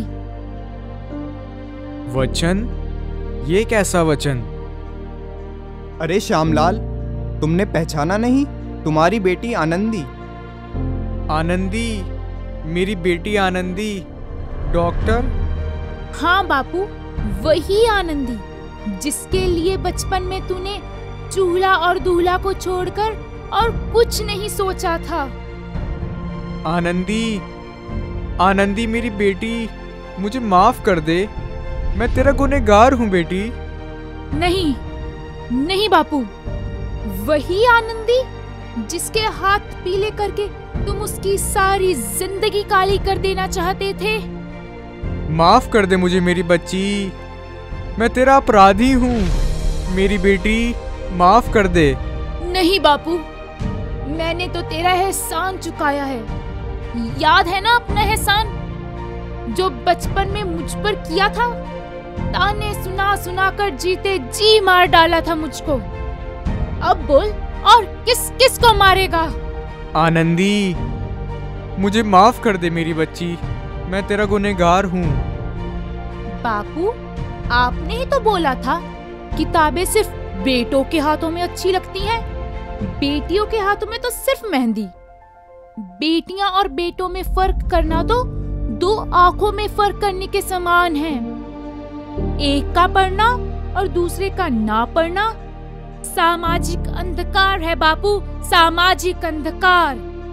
वचन? ये कैसा वचन? अरे श्यामलाल, तुमने पहचाना नहीं? तुम्हारी बेटी आनंदी। आनंदी? मेरी बेटी आनंदी? डॉक्टर? हाँ बापू, वही आनंदी जिसके लिए बचपन में तूने चूल्हा और दूल्हा को छोड़कर और कुछ नहीं सोचा था। आनंदी, आनंदी मेरी बेटी, मुझे माफ कर दे। मैं तेरा गुनहगार हूँ बेटी। नहीं नहीं बापू, वही आनंदी जिसके हाथ पीले करके तुम उसकी सारी जिंदगी काली कर देना चाहते थे। माफ कर दे मुझे मेरी बच्ची, मैं तेरा अपराधी हूँ। मेरी बेटी माफ कर दे। नहीं बापू, मैंने तो तेरा एहसान चुकाया है। याद है ना अपना एहसान जो बचपन में मुझ पर किया था? ताने सुना सुना कर जीते जी मार डाला था मुझको। अब बोल, और किस किस को मारेगा? आनंदी, मुझे माफ कर दे मेरी बच्ची, मैं तेरा गुनहगार हूँ। बापू, आपने ही तो बोला था किताबें सिर्फ बेटों के हाथों में अच्छी लगती हैं, बेटियों के हाथों में तो सिर्फ मेहंदी। बेटियां और बेटों में फर्क करना तो दो आंखों में फर्क करने के समान है। एक का पढ़ना और दूसरे का ना पढ़ना सामाजिक अंधकार है बापू, सामाजिक अंधकार।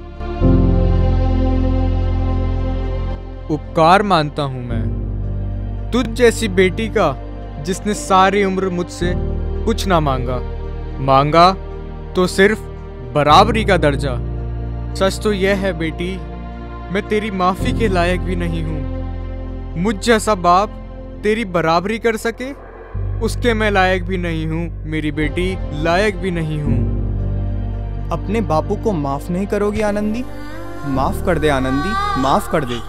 उपकार मानता हूँ मैं तुझ जैसी बेटी का, जिसने सारी उम्र मुझसे कुछ ना मांगा। मांगा तो सिर्फ बराबरी का दर्जा। सच तो यह है बेटी, मैं तेरी माफी के लायक भी नहीं हूँ। मुझ जैसा बाप तेरी बराबरी कर सके, उसके मैं लायक भी नहीं हूँ मेरी बेटी, लायक भी नहीं हूँ। अपने बापू को माफ नहीं करोगी आनंदी? माफ कर दे आनंदी, माफ कर दे।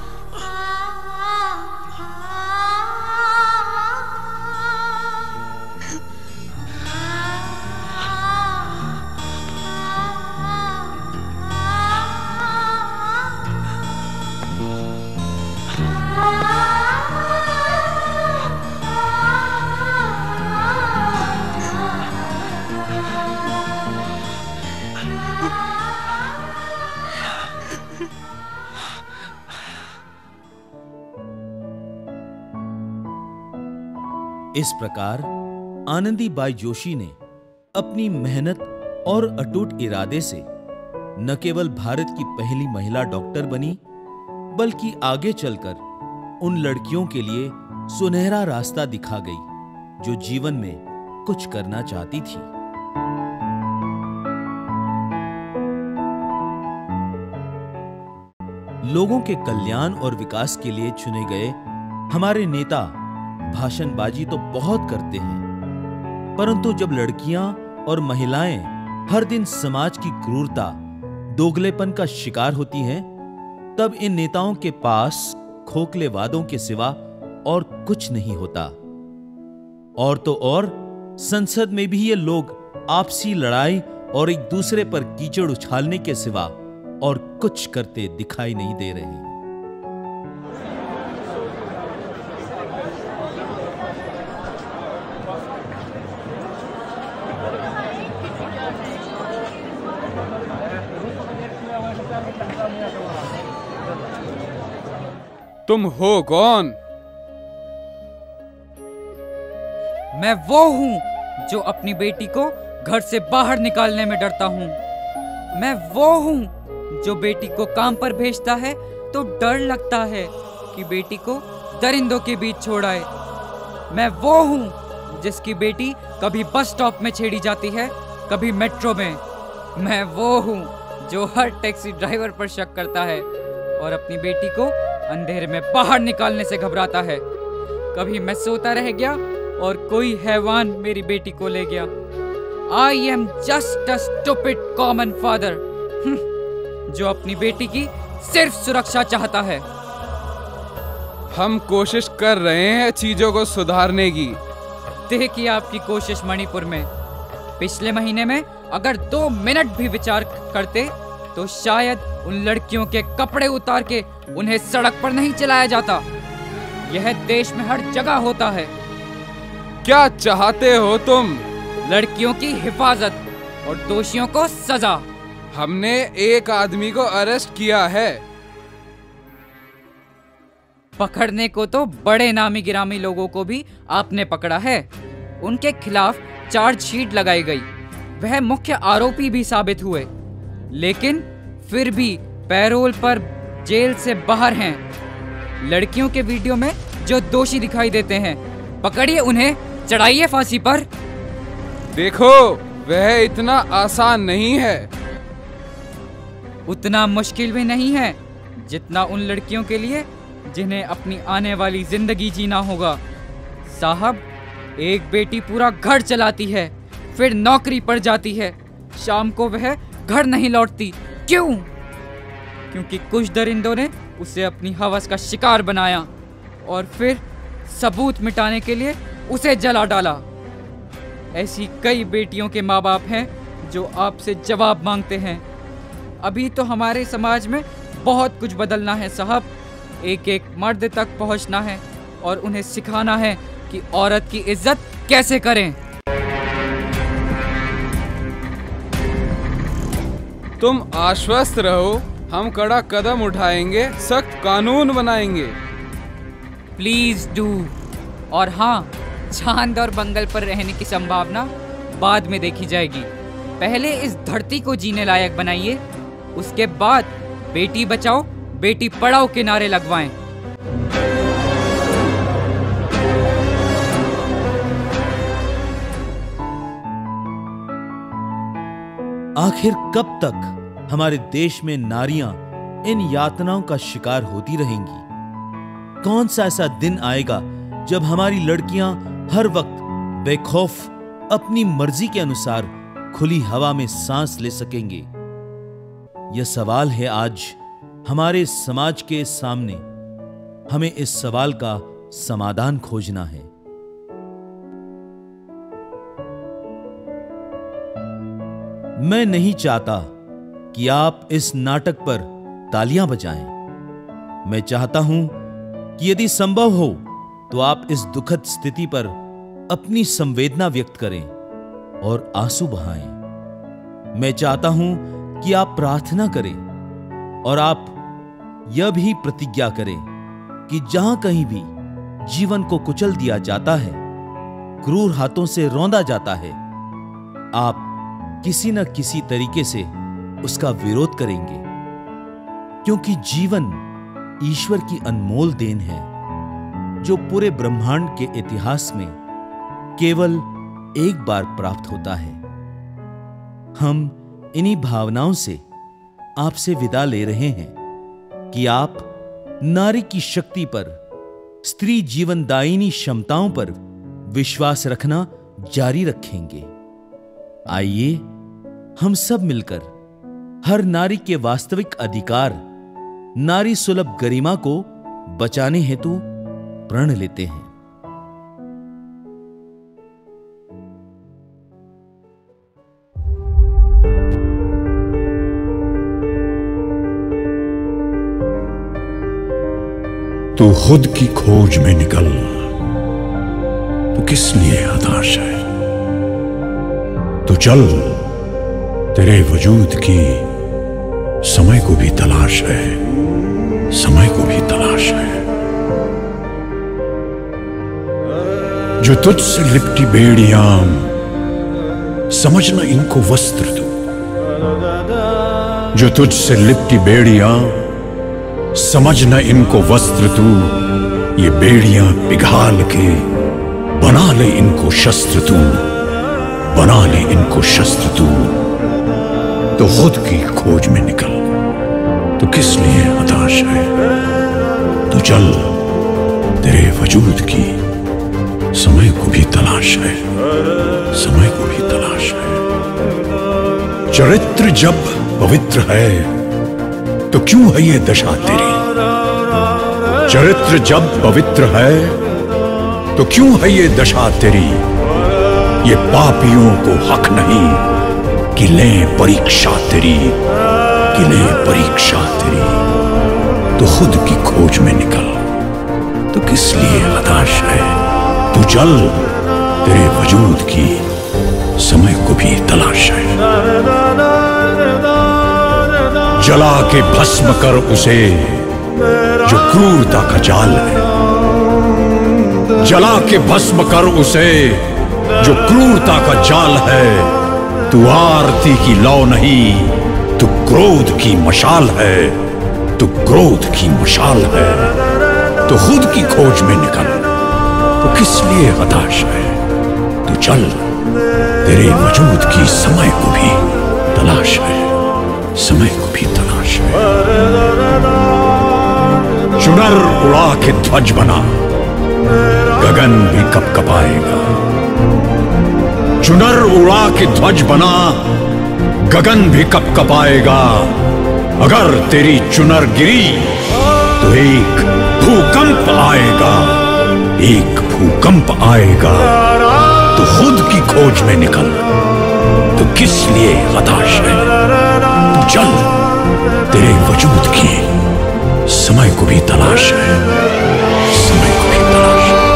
इस प्रकार आनंदी बाई जोशी ने अपनी मेहनत और अटूट इरादे से न केवल भारत की पहली महिला डॉक्टर बनी, बल्कि आगे चलकर उन लड़कियों के लिए सुनहरा रास्ता दिखा गई जो जीवन में कुछ करना चाहती थी। लोगों के कल्याण और विकास के लिए चुने गए हमारे नेता भाषणबाजी तो बहुत करते हैं, परंतु जब लड़कियां और महिलाएं हर दिन समाज की क्रूरता, दोगलेपन का शिकार होती हैं, तब इन नेताओं के पास खोखले वादों के सिवा और कुछ नहीं होता। और तो और संसद में भी ये लोग आपसी लड़ाई और एक दूसरे पर कीचड़ उछालने के सिवा और कुछ करते दिखाई नहीं दे रहे। तुम हो कौन? मैं वो हूँ जो अपनी बेटी को घर से बाहर निकालने में डरता हूँ। मैं वो हूँ जो बेटी को काम पर भेजता है तो डर लगता है कि बेटी को दरिंदों के बीच छोड़ आए। मैं वो हूँ जिसकी बेटी कभी बस स्टॉप में छेड़ी जाती है, कभी मेट्रो में। मैं वो हूँ जो हर टैक्सी ड्राइवर पर शक करता है और अपनी बेटी को अंधेरे में बाहर निकालने से घबराता है। कभी मैं सोता रह गया और कोई हैवान मेरी बेटी को ले गया। I am just a stupid common father जो अपनी बेटी की सिर्फ सुरक्षा चाहता है। हम कोशिश कर रहे हैं चीजों को सुधारने की। देखिए आपकी कोशिश मणिपुर में। पिछले महीने में अगर दो मिनट भी विचार करते तो शायद उन लड़कियों के कपड़े उतार के उन्हें सड़क पर नहीं चलाया जाता। यह देश में हर जगह होता है। क्या चाहते हो तुम? लड़कियों की हिफाजत और दोषियों को सजा। हमने एक आदमी को अरेस्ट किया है। पकड़ने को तो बड़े नामी गिरामी लोगों को भी आपने पकड़ा है। उनके खिलाफ चार्जशीट लगाई गई। वह मुख्य आरोपी भी साबित हुए, लेकिन फिर भी पैरोल पर जेल से बाहर हैं। लड़कियों के वीडियो में जो दोषी दिखाई देते हैं, पकड़िए उन्हें, चढ़ाइए फांसी पर। देखो, वह इतना आसान नहीं है। उतना मुश्किल भी नहीं है जितना उन लड़कियों के लिए जिन्हें अपनी आने वाली जिंदगी जीना होगा। साहब, एक बेटी पूरा घर चलाती है, फिर नौकरी पर जाती है, शाम को वह घर नहीं लौटती। क्यों? क्योंकि कुछ दरिंदों ने उसे अपनी हवस का शिकार बनाया और फिर सबूत मिटाने के लिए उसे जला डाला। ऐसी कई बेटियों के माँ बाप हैं जो आपसे जवाब मांगते हैं। अभी तो हमारे समाज में बहुत कुछ बदलना है साहब। एक एक मर्द तक पहुंचना है और उन्हें सिखाना है कि औरत की इज्जत कैसे करें। तुम आश्वस्त रहो, हम कड़ा कदम उठाएंगे, सख्त कानून बनाएंगे। Please do. और हाँ, चांद और मंगल पर रहने की संभावना बाद में देखी जाएगी। पहले इस धरती को जीने लायक बनाइए, उसके बाद बेटी बचाओ बेटी पढ़ाओ के नारे लगवाएं। आखिर कब तक हमारे देश में नारियां इन यातनाओं का शिकार होती रहेंगी? कौन सा ऐसा दिन आएगा जब हमारी लड़कियां हर वक्त बेखौफ अपनी मर्जी के अनुसार खुली हवा में सांस ले सकेंगे? यह सवाल है आज हमारे समाज के सामने। हमें इस सवाल का समाधान खोजना है। मैं नहीं चाहता कि आप इस नाटक पर तालियां बजाएं। मैं चाहता हूं कि यदि संभव हो तो आप इस दुखद स्थिति पर अपनी संवेदना व्यक्त करें और आंसू बहाएं। मैं चाहता हूं कि आप प्रार्थना करें और आप यह भी प्रतिज्ञा करें कि जहां कहीं भी जीवन को कुचल दिया जाता है, क्रूर हाथों से रौंदा जाता है, आप किसी न किसी तरीके से उसका विरोध करेंगे। क्योंकि जीवन ईश्वर की अनमोल देन है जो पूरे ब्रह्मांड के इतिहास में केवल एक बार प्राप्त होता है। हम इन्हीं भावनाओं से आपसे विदा ले रहे हैं कि आप नारी की शक्ति पर, स्त्री जीवनदायिनी क्षमताओं पर विश्वास रखना जारी रखेंगे। आइए हम सब मिलकर हर नारी के वास्तविक अधिकार, नारी सुलभ गरिमा को बचाने हेतु प्रण लेते हैं। तू खुद की खोज में निकल, तू किस लिए हताश है? तू चल, तेरे वजूद की समय को भी तलाश है, समय को भी तलाश है। जो तुझसे लिपटी बेड़ियां, समझना इनको वस्त्र तू। जो तुझसे लिपटी बेड़ियां, समझना इनको वस्त्र तू। ये बेड़ियां पिघाल के बना ले इनको शस्त्र तू, बना ले इनको शस्त्र तू। तो खुद की खोज में निकल, तो किस लिए हताश है? तो चल, तेरे वजूद की समय को भी तलाश है, समय को भी तलाश है। चरित्र जब पवित्र है तो क्यों है ये दशा तेरी? चरित्र जब पवित्र है तो क्यों है ये दशा तेरी? ये पापियों को हक नहीं कि लें परीक्षा तेरी, कि लें परीक्षा तेरी। तो खुद की खोज में निकल, तो किस लिए हताश है? तू चल, तेरे वजूद की समय को भी तलाश है। जला के भस्म कर उसे जो क्रूरता का जाल है, जला के भस्म कर उसे जो क्रूरता का जाल है। तू आरती की लौ नहीं, तू क्रोध की मशाल है, तू क्रोध की मशाल है। तो खुद की खोज में निकल, तो किस लिए हताश है? तू चल, तेरे वजूद की समय को भी तलाश है, समय को भी तलाश है। चुनर उड़ा के ध्वज बना, गगन भी कप कपाएगा। चुनर उड़ा के ध्वज बना, गगन भी कप कपाएगा। अगर तेरी चुनर गिरी तो एक भूकंप आएगा, एक भूकंप आएगा। तो खुद की खोज में निकल, तो किस लिए हताश है? तू चल, तेरे वजूद की समय को भी तलाश है, समय को भी तलाश है।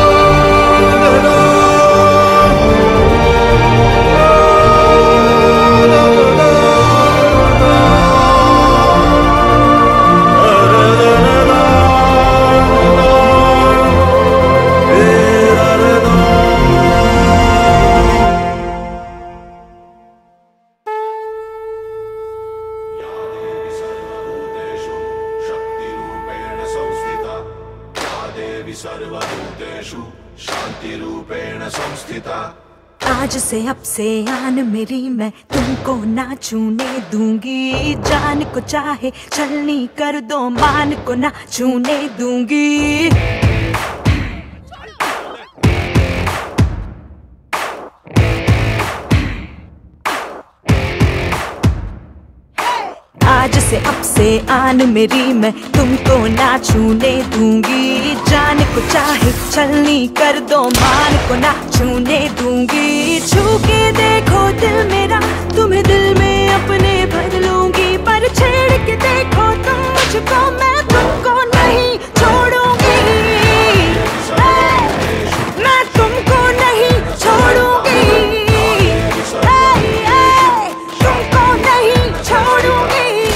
आज से अब से आन मेरी, मैं तुमको ना छूने दूंगी। जान को चाहे छलनी कर दो, मान को ना छूने दूंगी। आज से अब से आन मेरी, मैं तुमको ना छूने दूंगी। जान को चाहे छलनी कर दो, मान को ना छूने दूंगी। छू के देखो दिल मेरा, तुम्हें दिल में अपने भर लूंगी। पर छेड़ के देखो तुम मुझको, मैं तुमको नहीं छोड़ूंगी। मैं तुमको नहीं छोड़ूंगी, तुमको नहीं छोड़ूंगी।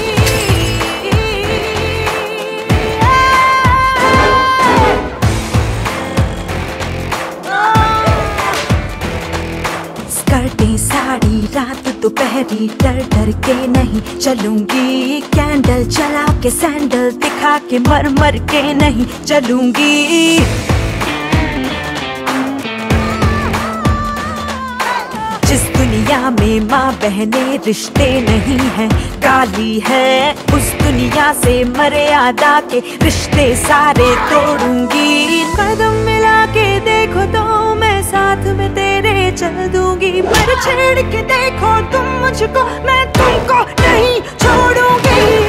साड़ी रात दोपहरी डर डर के नहीं चलूंगी। कैंडल जला के सैंडल दिखा के मर मर के नहीं चलूंगी। जिस दुनिया में माँ बहने रिश्ते नहीं हैं, काली है उस दुनिया से मर्यादा के रिश्ते सारे तोड़ूंगी। कदम मिला के देखो तो मैं साथ में तेरे चल दूंगी, पर छेड़ के देखो तुम मुझको, मैं तुमको नहीं छोड़ूंगी।